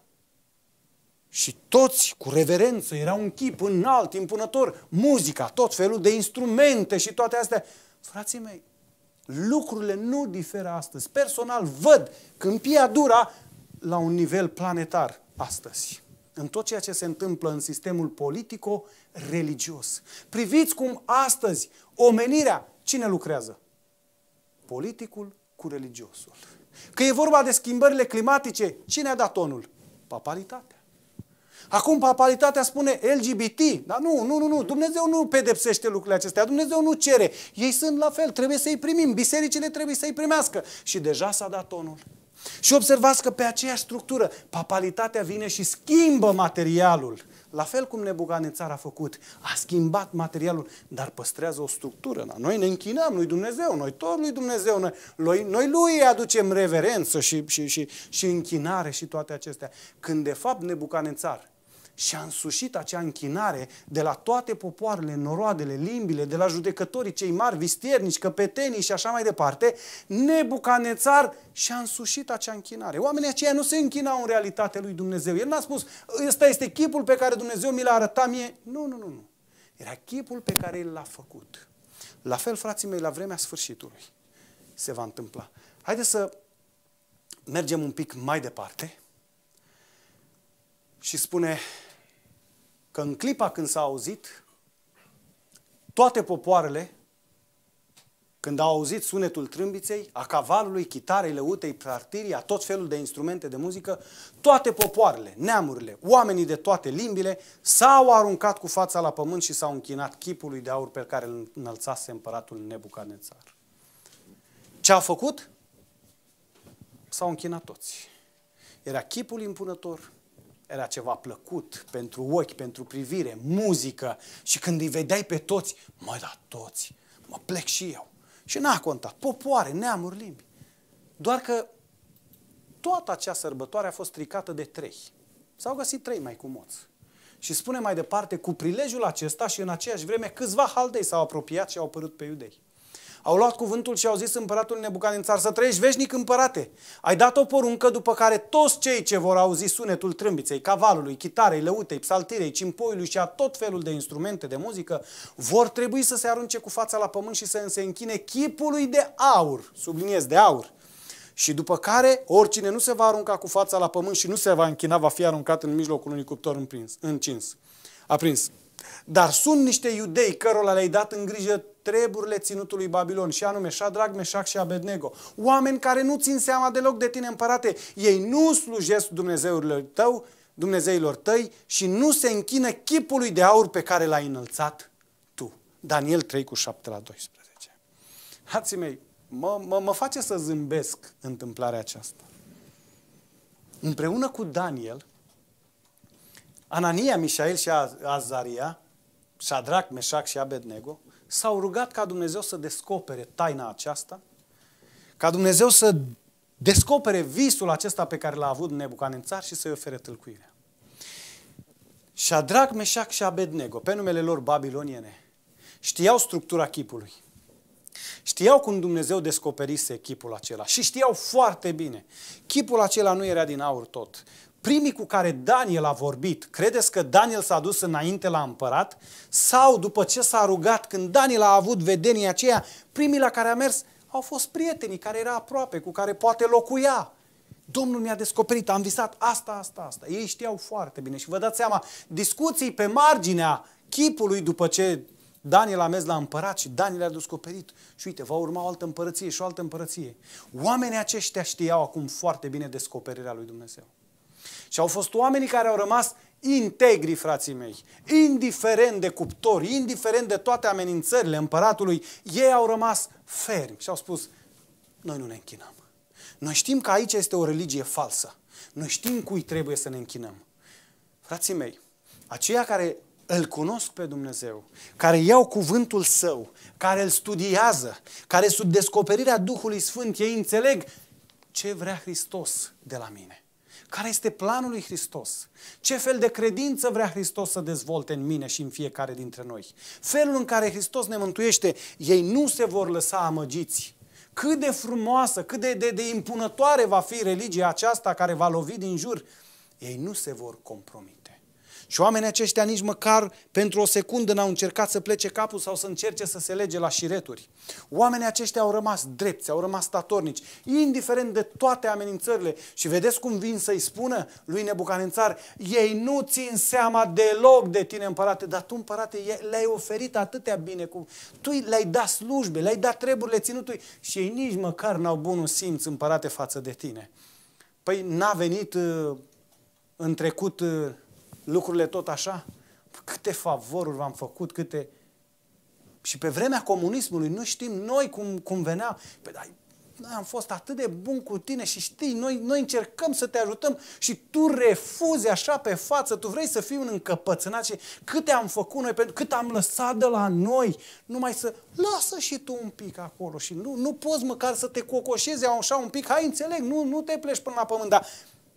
Și toți cu reverență, era un chip înalt, impunător, muzica, tot felul de instrumente și toate astea. Frații mei, lucrurile nu diferă astăzi. Personal văd câmpia dura la un nivel planetar astăzi. În tot ceea ce se întâmplă în sistemul politico-religios. Priviți cum astăzi omenirea, cine lucrează? Politicul cu religiosul. Că e vorba de schimbările climatice, cine a dat tonul? Papalitatea. Acum papalitatea spune L G B T, dar nu, nu, nu, nu, Dumnezeu nu pedepsește lucrurile acestea, Dumnezeu nu cere. Ei sunt la fel, trebuie să-i primim, bisericile trebuie să-i primească. Și deja s-a dat tonul. Și observați că pe aceeași structură papalitatea vine și schimbă materialul. La fel cum Nebucanețar a făcut, a schimbat materialul, dar păstrează o structură. Da? Noi ne închinăm lui Dumnezeu, noi tot lui Dumnezeu, noi, noi, noi lui aducem reverență și, și, și, și închinare și toate acestea. Când de fapt Nebucanețar și-a însușit acea închinare de la toate popoarele, noroadele, limbile, de la judecătorii cei mari, vistiernici, căpetenii și așa mai departe, Nebucanețar și-a însușit acea închinare. Oamenii aceia nu se închinau în realitate lui Dumnezeu. El n-a spus, ăsta este chipul pe care Dumnezeu mi l-a arătat mie. Nu, nu, nu, nu. Era chipul pe care El l-a făcut. La fel, frații mei, la vremea sfârșitului se va întâmpla. Haideți să mergem un pic mai departe și spune că în clipa când s-a auzit, toate popoarele, când au auzit sunetul trâmbiței, a cavalului, chitarei, lăutei, prartirii, a tot felul de instrumente de muzică, toate popoarele, neamurile, oamenii de toate limbile s-au aruncat cu fața la pământ și s-au închinat chipului de aur pe care îl înălțase împăratul Nebucanețar. Ce au făcut? S-au închinat toți. Era chipul impunător, era ceva plăcut pentru ochi, pentru privire, muzică. Și când îi vedeai pe toți, măi, da, toți, mă plec și eu. Și n-a contat, popoare, neamuri, limbi. Doar că toată acea sărbătoare a fost stricată de trei. S-au găsit trei mai cumoți. Și spune mai departe, cu prilejul acesta și în aceeași vreme câțiva haldei s-au apropiat și au apărut pe iudei. Au luat cuvântul și au zis împăratul Nebucadnețar, să trăiești veșnic, împărate. Ai dat o poruncă după care toți cei ce vor auzi sunetul trâmbiței, cavalului, chitarei, lăutei, psaltirei, cimpoiului și a tot felul de instrumente de muzică, vor trebui să se arunce cu fața la pământ și să se închine chipului de aur, subliniez, de aur. Și după care, oricine nu se va arunca cu fața la pământ și nu se va închina, va fi aruncat în mijlocul unui cuptor împrins, încins, aprins. Dar sunt niște iudei cărora le-ai dat în grijă treburile ținutului Babilon, și anume Șadrac, Meșac și Abednego. Oameni care nu țin seama deloc de tine, împărate. Ei nu slujesc Dumnezeurilor tău, Dumnezeilor tăi și nu se închină chipului de aur pe care l-ai înălțat tu. Daniel trei cu șapte la doisprezece. Frații mei, mă, mă, mă face să zâmbesc întâmplarea aceasta. Împreună cu Daniel, Anania, Mișael și Azaria, Șadrac, Meșac și Abednego, s-au rugat ca Dumnezeu să descopere taina aceasta, ca Dumnezeu să descopere visul acesta pe care l-a avut Nebucadnețar și să-i ofere tâlcuirea. Șadrac, Meșac și Abednego, pe numele lor babiloniene, știau structura chipului. Știau cum Dumnezeu descoperise chipul acela și știau foarte bine. Chipul acela nu era din aur tot. Primii cu care Daniel a vorbit, credeți că Daniel s-a dus înainte la împărat? Sau după ce s-a rugat, când Daniel a avut vedenia aceea, primii la care a mers au fost prietenii care era aproape, cu care poate locuia. Domnul mi-a descoperit, am visat asta, asta, asta. Ei știau foarte bine și vă dați seama, discuții pe marginea chipului după ce Daniel a mers la împărat și Daniel a descoperit. Și uite, va urma o altă împărăție și o altă împărăție. Oamenii aceștia știau acum foarte bine descoperirea lui Dumnezeu. Și au fost oamenii care au rămas integri, frații mei, indiferent de cuptori, indiferent de toate amenințările împăratului, ei au rămas fermi și au spus, noi nu ne închinăm. Noi știm că aici este o religie falsă. Noi știm cui trebuie să ne închinăm. Frații mei, aceia care îl cunosc pe Dumnezeu, care iau cuvântul Său, care îl studiază, care sub descoperirea Duhului Sfânt, ei înțeleg ce vrea Hristos de la mine. Care este planul lui Hristos? Ce fel de credință vrea Hristos să dezvolte în mine și în fiecare dintre noi? Felul în care Hristos ne mântuiește, ei nu se vor lăsa amăgiți. Cât de frumoasă, cât de, de, de impunătoare va fi religia aceasta care va lovi din jur, ei nu se vor compromite. Și oamenii aceștia nici măcar pentru o secundă n-au încercat să plece capul sau să încerce să se lege la șireturi. Oamenii aceștia au rămas drepți, au rămas statornici, indiferent de toate amenințările. Și vedeți cum vin să-i spună lui Nebucadnețar, ei nu țin seama deloc de tine, împărate, dar tu, împărate, le-ai oferit atâtea bine, cu... tu le-ai dat slujbe, le-ai dat treburile ținutului și ei nici măcar n-au bunul simț, împărate, față de tine. Păi n-a venit uh, în trecut... Uh, lucrurile tot așa? Câte favoruri v-am făcut, câte... Și pe vremea comunismului, nu știm noi cum, cum venea. Păi, dar noi am fost atât de buni cu tine și știi, noi, noi încercăm să te ajutăm și tu refuzi așa pe față, tu vrei să fii un încăpățânat și câte am făcut noi, pentru cât am lăsat de la noi, numai să lasă și tu un pic acolo și nu, nu poți măcar să te cocoșezi așa un pic, hai, înțeleg, nu, nu te pleci până la pământ, dar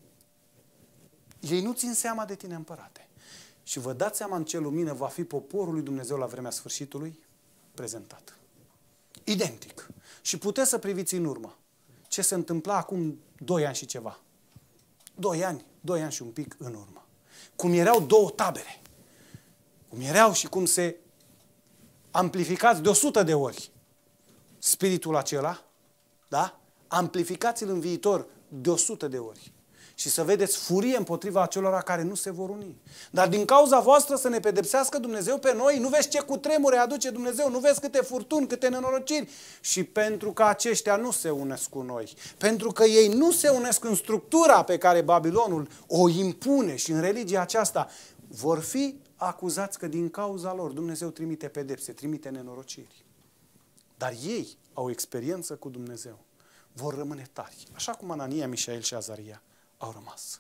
ei nu țin seama de tine, împărate. Și vă dați seama în ce lumină va fi poporul lui Dumnezeu la vremea sfârșitului prezentat. Identic. Și puteți să priviți în urmă ce se întâmpla acum doi ani și ceva. Doi ani, doi ani și un pic în urmă. Cum erau două tabere. Cum erau și cum se amplificați de o sută de ori spiritul acela, da? Amplificați-l în viitor de o sută de ori. Și să vedeți furie împotriva acelora care nu se vor uni. Dar din cauza voastră să ne pedepsească Dumnezeu pe noi, nu vezi ce cutremure aduce Dumnezeu, nu vezi câte furtuni, câte nenorociri. Și pentru că aceștia nu se unesc cu noi, pentru că ei nu se unesc în structura pe care Babilonul o impune și în religia aceasta, vor fi acuzați că din cauza lor Dumnezeu trimite pedepse, trimite nenorociri. Dar ei au experiență cu Dumnezeu. Vor rămâne tari, așa cum Anania, Mișael și Azaria au rămas.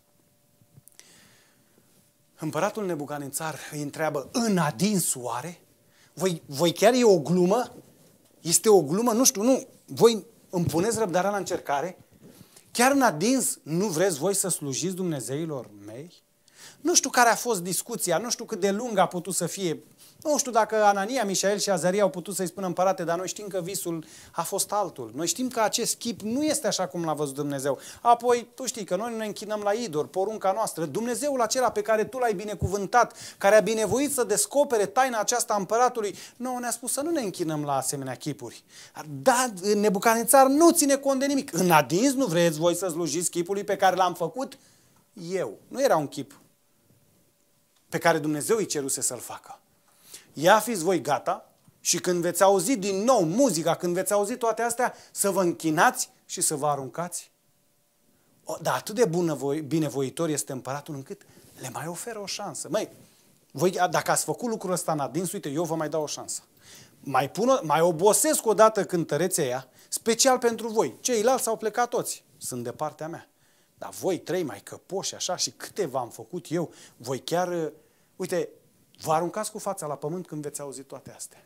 Împăratul Nebucadnețar îi întreabă, în adins oare? Voi, voi chiar e o glumă? Este o glumă? Nu știu, nu. Voi îmi puneți răbdarea la încercare? Chiar în adins nu vreți voi să slujiți Dumnezeilor mei? Nu știu care a fost discuția, nu știu cât de lungă a putut să fie. Nu știu dacă Anania, Mișael și Azaria au putut să-i spună împărate, dar noi știm că visul a fost altul. Noi știm că acest chip nu este așa cum l-a văzut Dumnezeu. Apoi, tu știi că noi nu ne închinăm la idol, porunca noastră. Dumnezeul acela pe care tu l-ai binecuvântat, care a binevoit să descopere taina aceasta a împăratului, nouă ne-a spus să nu ne închinăm la asemenea chipuri. Dar Nebucadnețar nu ține cont de nimic. În adins nu vreți voi să slujiți chipului pe care l-am făcut eu. Nu era un chip pe care Dumnezeu îi ceruse să-l facă. Ia fiți voi gata și când veți auzi din nou muzica, când veți auzi toate astea, să vă închinați și să vă aruncați. O, dar atât de bună voi, binevoitor este împăratul încât le mai oferă o șansă. Măi, voi, dacă ați făcut lucrul ăsta în adins, uite, eu vă mai dau o șansă. Mai, pun, mai obosesc o dată cântărețea ea, special pentru voi. Ceilalți s-au plecat toți, sunt de partea mea. Dar voi trei mai căpoși așa și câte v-am făcut eu, voi chiar, uite, vă aruncați cu fața la pământ când veți auzi toate astea.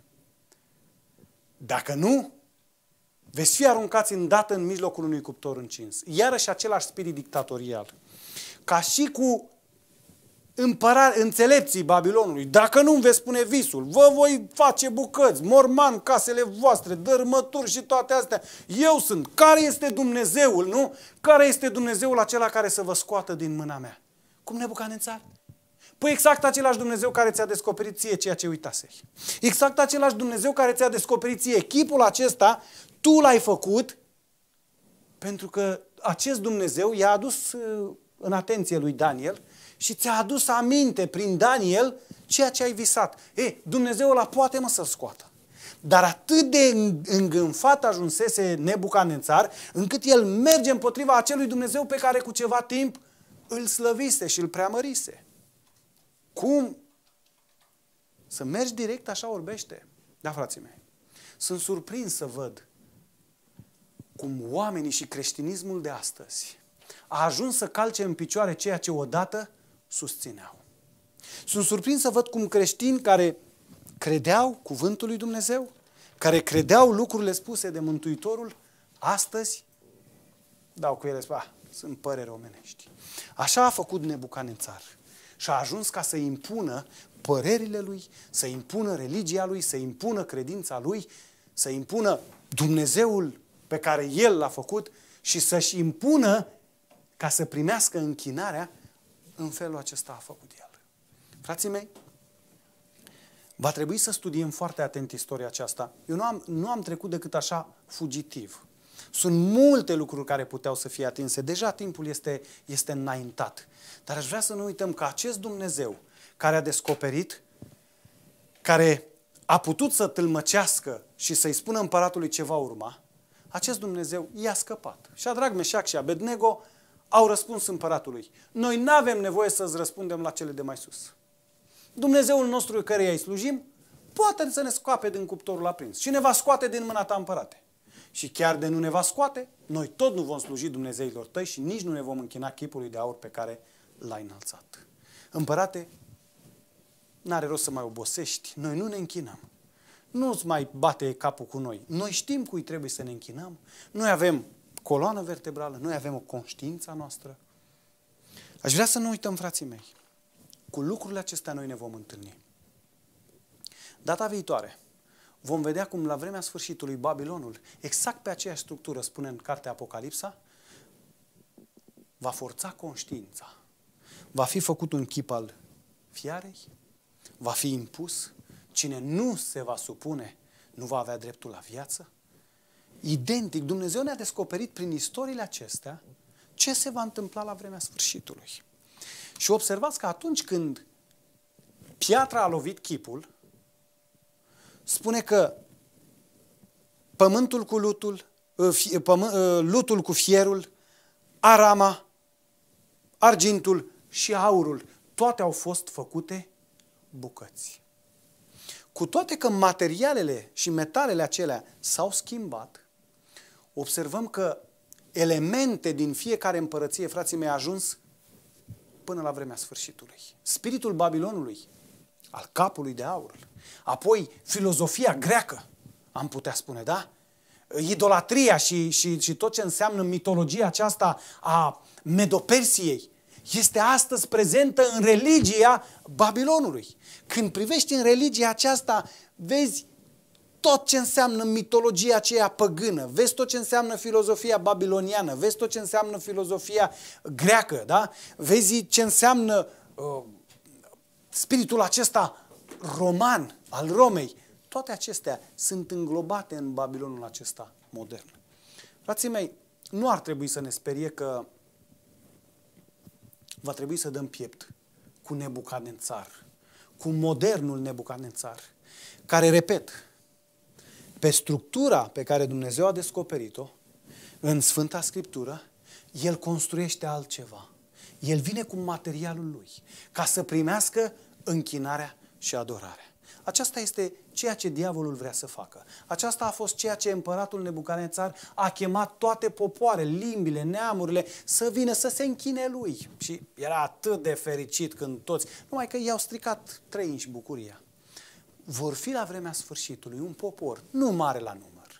Dacă nu, veți fi aruncați îndată în mijlocul unui cuptor încins. Iarăși același spirit dictatorial. Ca și cu împăra, înțelepții Babilonului. Dacă nu-mi veți spune visul, vă voi face bucăți, morman, casele voastre, dărâmături și toate astea. Eu sunt. Care este Dumnezeul, nu? Care este Dumnezeul acela care să vă scoată din mâna mea? Cum Nebucadnețar? Păi exact același Dumnezeu care ți-a descoperit ție ceea ce uitasei. Exact același Dumnezeu care ți-a descoperit ție chipul acesta, tu l-ai făcut, pentru că acest Dumnezeu i-a adus în atenție lui Daniel și ți-a adus aminte prin Daniel ceea ce ai visat. E, Dumnezeul ăla poate mă să-l scoată. Dar atât de îngânfat ajunsese Nebucadnețar, încât el merge împotriva acelui Dumnezeu pe care cu ceva timp îl slăvise și îl preamărise. Cum? Să mergi direct așa orbește? Da, frații mei. Sunt surprins să văd cum oamenii și creștinismul de astăzi a ajuns să calce în picioare ceea ce odată susțineau. Sunt surprins să văd cum creștini care credeau cuvântul lui Dumnezeu, care credeau lucrurile spuse de Mântuitorul, astăzi dau cu ele, ah, sunt păreri omenești. Așa a făcut Nebucadnețar. Și a ajuns ca să impună părerile lui, să impună religia lui, să impună credința lui, să impună Dumnezeul pe care el l-a făcut și să-și impună ca să primească închinarea. În felul acesta a făcut el. Frații mei, va trebui să studiem foarte atent istoria aceasta. Eu nu am, nu am trecut decât așa fugitiv. Sunt multe lucruri care puteau să fie atinse. Deja timpul este, este înaintat. Dar aș vrea să nu uităm că acest Dumnezeu care a descoperit, care a putut să tâlmăcească și să-i spună împăratului ce va urma, acest Dumnezeu i-a scăpat. Shadrach, Meșac și Abednego au răspuns împăratului. Noi nu avem nevoie să-ți răspundem la cele de mai sus. Dumnezeul nostru căreia îi slujim poate să ne scoape din cuptorul aprins și ne va scoate din mâna ta, împărate. Și chiar de nu ne va scoate, noi tot nu vom sluji Dumnezeilor tăi și nici nu ne vom închina chipului de aur pe care l-ai înălțat. Împărate, n-are rost să mai obosești, noi nu ne închinăm. Nu-ți mai bate capul cu noi. Noi știm cui trebuie să ne închinăm. Noi avem coloană vertebrală, noi avem o conștiință noastră. Aș vrea să nu uităm, frații mei, cu lucrurile acestea noi ne vom întâlni. Data viitoare vom vedea cum la vremea sfârșitului Babilonul, exact pe aceeași structură, spune în cartea Apocalipsa, va forța conștiința. Va fi făcut un chip al fiarei, va fi impus, cine nu se va supune nu va avea dreptul la viață. Identic, Dumnezeu ne-a descoperit prin istoriile acestea ce se va întâmpla la vremea sfârșitului. Și observați că atunci când piatra a lovit chipul, spune că pământul cu lutul, lutul cu fierul, arama, argintul și aurul, toate au fost făcute bucăți. Cu toate că materialele și metalele acelea s-au schimbat, observăm că elemente din fiecare împărăție, frații mei, a ajuns până la vremea sfârșitului. Spiritul Babilonului, al capului de aur, apoi filozofia greacă, am putea spune, da? idolatria și, și, și tot ce înseamnă mitologia aceasta a Medopersiei, este astăzi prezentă în religia Babilonului. Când privești în religia aceasta, vezi tot ce înseamnă mitologia aceea păgână, vezi tot ce înseamnă filozofia babiloniană, vezi tot ce înseamnă filozofia greacă, da? Vezi ce înseamnă uh, spiritul acesta roman al Romei. Toate acestea sunt înglobate în Babilonul acesta modern. Frații mei, nu ar trebui să ne sperie că va trebui să dăm piept cu Nebucadnețar, cu modernul Nebucadnețar, care, repet, pe structura pe care Dumnezeu a descoperit-o în Sfânta Scriptură, el construiește altceva. El vine cu materialul lui ca să primească închinarea și adorarea. Aceasta este ceea ce diavolul vrea să facă. Aceasta a fost ceea ce împăratul Nebucadnețar a chemat toate popoarele, limbile, neamurile să vină să se închine lui. Și era atât de fericit când toți, numai că i-au stricat trei inși bucuria. Vor fi la vremea sfârșitului un popor, nu mare la număr,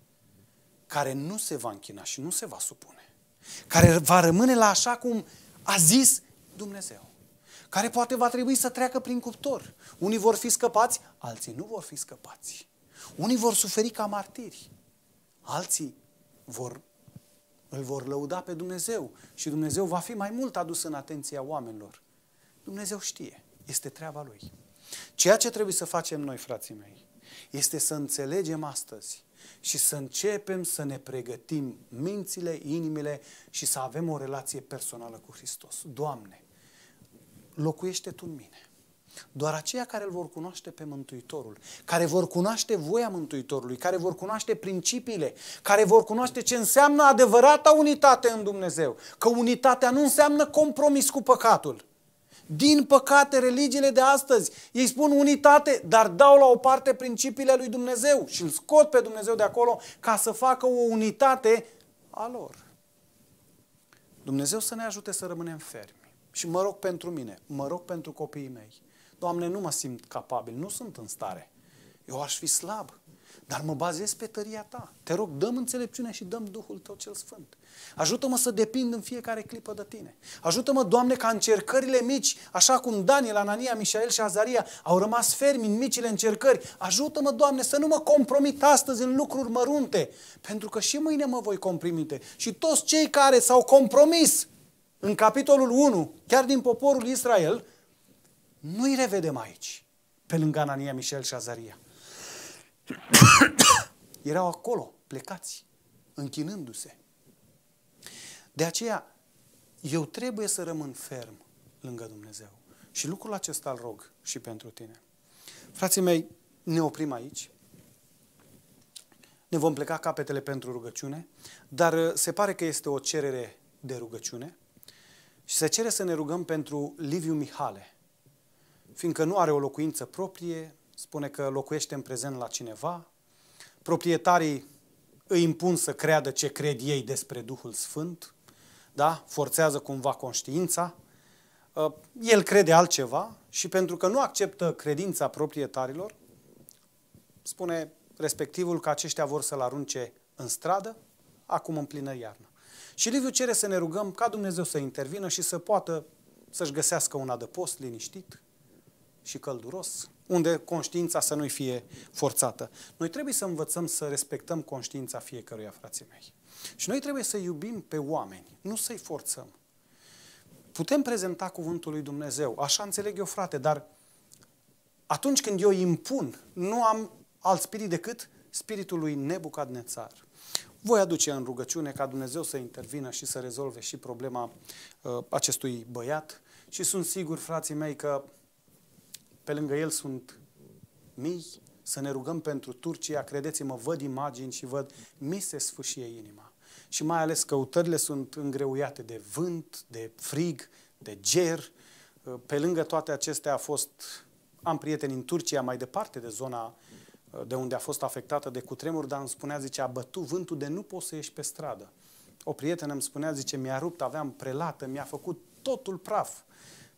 care nu se va închina și nu se va supune, care va rămâne la așa cum a zis Dumnezeu, care poate va trebui să treacă prin cuptor. Unii vor fi scăpați, alții nu vor fi scăpați. Unii vor suferi ca martiri, alții vor, îl vor lăuda pe Dumnezeu și Dumnezeu va fi mai mult adus în atenția oamenilor. Dumnezeu știe, este treaba Lui. Ceea ce trebuie să facem noi, frații mei, este să înțelegem astăzi și să începem să ne pregătim mințile, inimile și să avem o relație personală cu Hristos. Doamne, locuiește Tu în mine. Doar aceia care îl vor cunoaște pe Mântuitorul, care vor cunoaște voia Mântuitorului, care vor cunoaște principiile, care vor cunoaște ce înseamnă adevărata unitate în Dumnezeu. Că unitatea nu înseamnă compromis cu păcatul. Din păcate, religiile de astăzi, ei spun unitate, dar dau la o parte principiile lui Dumnezeu și îl scot pe Dumnezeu de acolo ca să facă o unitate a lor. Dumnezeu să ne ajute să rămânem fermi. Și mă rog pentru mine, mă rog pentru copiii mei. Doamne, nu mă simt capabil, nu sunt în stare. Eu aș fi slab, dar mă bazez pe tăria Ta. Te rog, dă-mi înțelepciune și dă-mi Duhul Tău cel Sfânt. Ajută-mă să depind în fiecare clipă de Tine. Ajută-mă, Doamne, ca încercările mici, așa cum Daniel, Anania, Mișael și Azaria au rămas fermi în micile încercări. Ajută-mă, Doamne, să nu mă compromit astăzi în lucruri mărunte, pentru că și mâine mă voi compromite. Și toți cei care s-au compromis în capitolul unu, chiar din poporul Israel, nu-i revedem aici, pe lângă Anania, Mișael și Azaria. Erau acolo, plecați, închinându-se. De aceea, eu trebuie să rămân ferm lângă Dumnezeu. Și lucrul acesta îl rog și pentru tine. Frații mei, ne oprim aici. Ne vom pleca capetele pentru rugăciune, dar se pare că este o cerere de rugăciune și se cere să ne rugăm pentru Liviu Mihale, fiindcă nu are o locuință proprie, spune că locuiește în prezent la cineva, proprietarii îi impun să creadă ce cred ei despre Duhul Sfânt, da? Forțează cumva conștiința, el crede altceva și pentru că nu acceptă credința proprietarilor, spune respectivul că aceștia vor să-l arunce în stradă, acum în plină iarnă. Și Liviu cere să ne rugăm ca Dumnezeu să intervină și să poată să-și găsească un adăpost liniștit și călduros, unde conștiința să nu-i fie forțată. Noi trebuie să învățăm să respectăm conștiința fiecăruia, frații mei. Și noi trebuie să iubim pe oameni, nu să-i forțăm. Putem prezenta cuvântul lui Dumnezeu, așa înțeleg eu, frate, dar atunci când eu îi impun, nu am alt spirit decât spiritul lui Nebucadnețar. Voi aduce în rugăciune ca Dumnezeu să intervină și să rezolve și problema uh, acestui băiat și sunt sigur, frații mei, că pe lângă el sunt mii, să ne rugăm pentru Turcia. Credeți-mă, văd imagini și văd, mi se sfâșie inima. Și mai ales căutările sunt îngreuiate de vânt, de frig, de ger. Pe lângă toate acestea a fost, am prieteni în Turcia, mai departe de zona de unde a fost afectată de cutremur, dar îmi spunea, zice, a bătut vântul de nu poți să ieși pe stradă. O prietenă îmi spunea, zice, mi-a rupt, aveam prelată, mi-a făcut totul praf.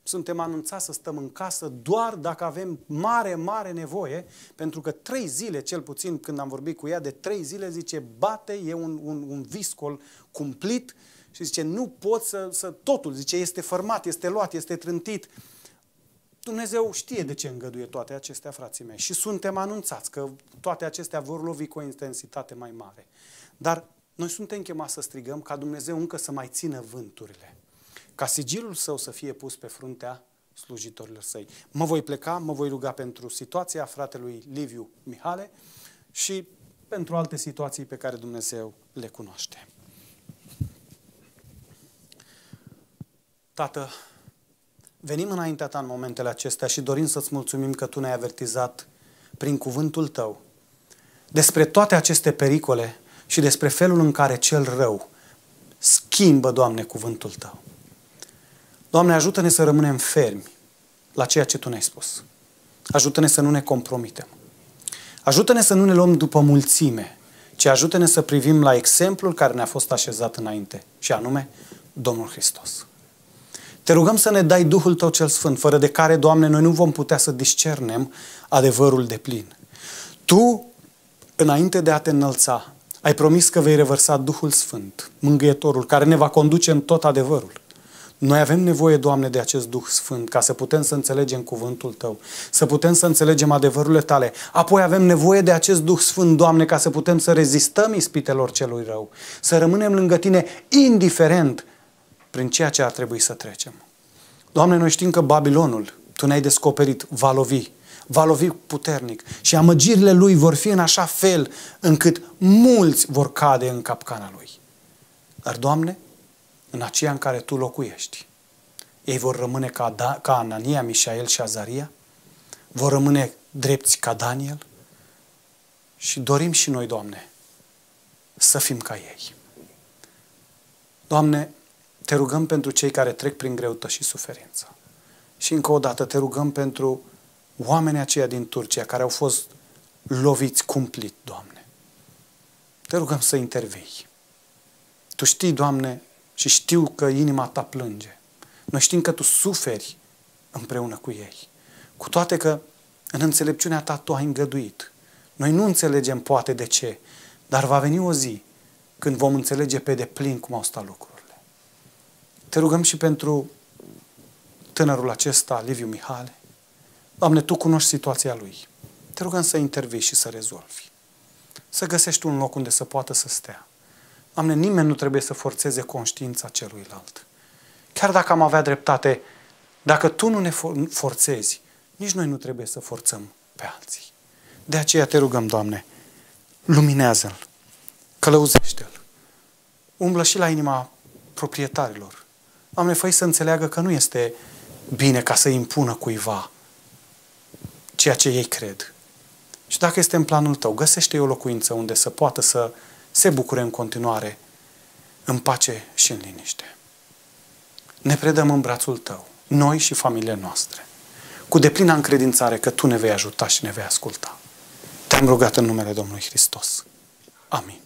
Suntem anunțați să stăm în casă doar dacă avem mare, mare nevoie, pentru că trei zile, cel puțin când am vorbit cu ea, de trei zile, zice, bate, e un, un, un viscol cumplit și zice, nu pot să, să, totul, zice, este format, este luat, este trântit. Dumnezeu știe de ce îngăduie toate acestea, frații mei, și suntem anunțați că toate acestea vor lovi cu o intensitate mai mare. Dar noi suntem chemați să strigăm ca Dumnezeu încă să mai țină vânturile, ca sigilul său să fie pus pe fruntea slujitorilor săi. Mă voi pleca, mă voi ruga pentru situația fratelui Liviu Mihale și pentru alte situații pe care Dumnezeu le cunoaște. Tată, venim înaintea ta în momentele acestea și dorim să-ți mulțumim că tu ne-ai avertizat prin cuvântul tău despre toate aceste pericole și despre felul în care cel rău schimbă, Doamne, cuvântul tău. Doamne, ajută-ne să rămânem fermi la ceea ce tu ne-ai spus. Ajută-ne să nu ne compromitem. Ajută-ne să nu ne luăm după mulțime, ci ajută-ne să privim la exemplul care ne-a fost așezat înainte, și anume Domnul Hristos. Te rugăm să ne dai Duhul Tău cel Sfânt, fără de care, Doamne, noi nu vom putea să discernem adevărul deplin. Tu, înainte de a te înălța, ai promis că vei revărsa Duhul Sfânt, Mângâietorul, care ne va conduce în tot adevărul. Noi avem nevoie, Doamne, de acest Duh Sfânt, ca să putem să înțelegem cuvântul Tău, să putem să înțelegem adevărurile Tale. Apoi avem nevoie de acest Duh Sfânt, Doamne, ca să putem să rezistăm ispitelor celui rău, să rămânem lângă Tine indiferent prin ceea ce ar trebui să trecem. Doamne, noi știm că Babilonul, Tu ne-ai descoperit, va lovi, va lovi puternic și amăgirile lui vor fi în așa fel încât mulți vor cade în capcana lui. Dar, Doamne, în aceea în care Tu locuiești, ei vor rămâne ca, da, ca Anania, Mișael și Azaria, vor rămâne drepți ca Daniel și dorim și noi, Doamne, să fim ca ei. Doamne, Te rugăm pentru cei care trec prin greutăți și suferință. Și încă o dată Te rugăm pentru oamenii aceia din Turcia care au fost loviți cumplit, Doamne. Te rugăm să intervii. Tu știi, Doamne, și știu că inima Ta plânge. Noi știm că Tu suferi împreună cu ei. Cu toate că în înțelepciunea Ta Tu ai îngăduit. Noi nu înțelegem poate de ce, dar va veni o zi când vom înțelege pe deplin cum au stat lucrurile. Te rugăm și pentru tânărul acesta, Liviu Mihale. Doamne, Tu cunoști situația lui. Te rugăm să intervii și să rezolvi. Să găsești un loc unde să poată să stea. Doamne, nimeni nu trebuie să forțeze conștiința celuilalt. Chiar dacă am avea dreptate, dacă Tu nu ne forțezi, nici noi nu trebuie să forțăm pe alții. De aceea Te rugăm, Doamne, luminează-l, călăuzește-l, umblă și la inima proprietarilor. Doamne, fă-i să înțeleagă că nu este bine ca să impună cuiva ceea ce ei cred. Și dacă este în planul Tău, găsește-i o locuință unde să poată să se bucure în continuare în pace și în liniște. Ne predăm în brațul Tău, noi și familiile noastre, cu deplină încredințare că Tu ne vei ajuta și ne vei asculta. Te-am rugat în numele Domnului Hristos. Amin.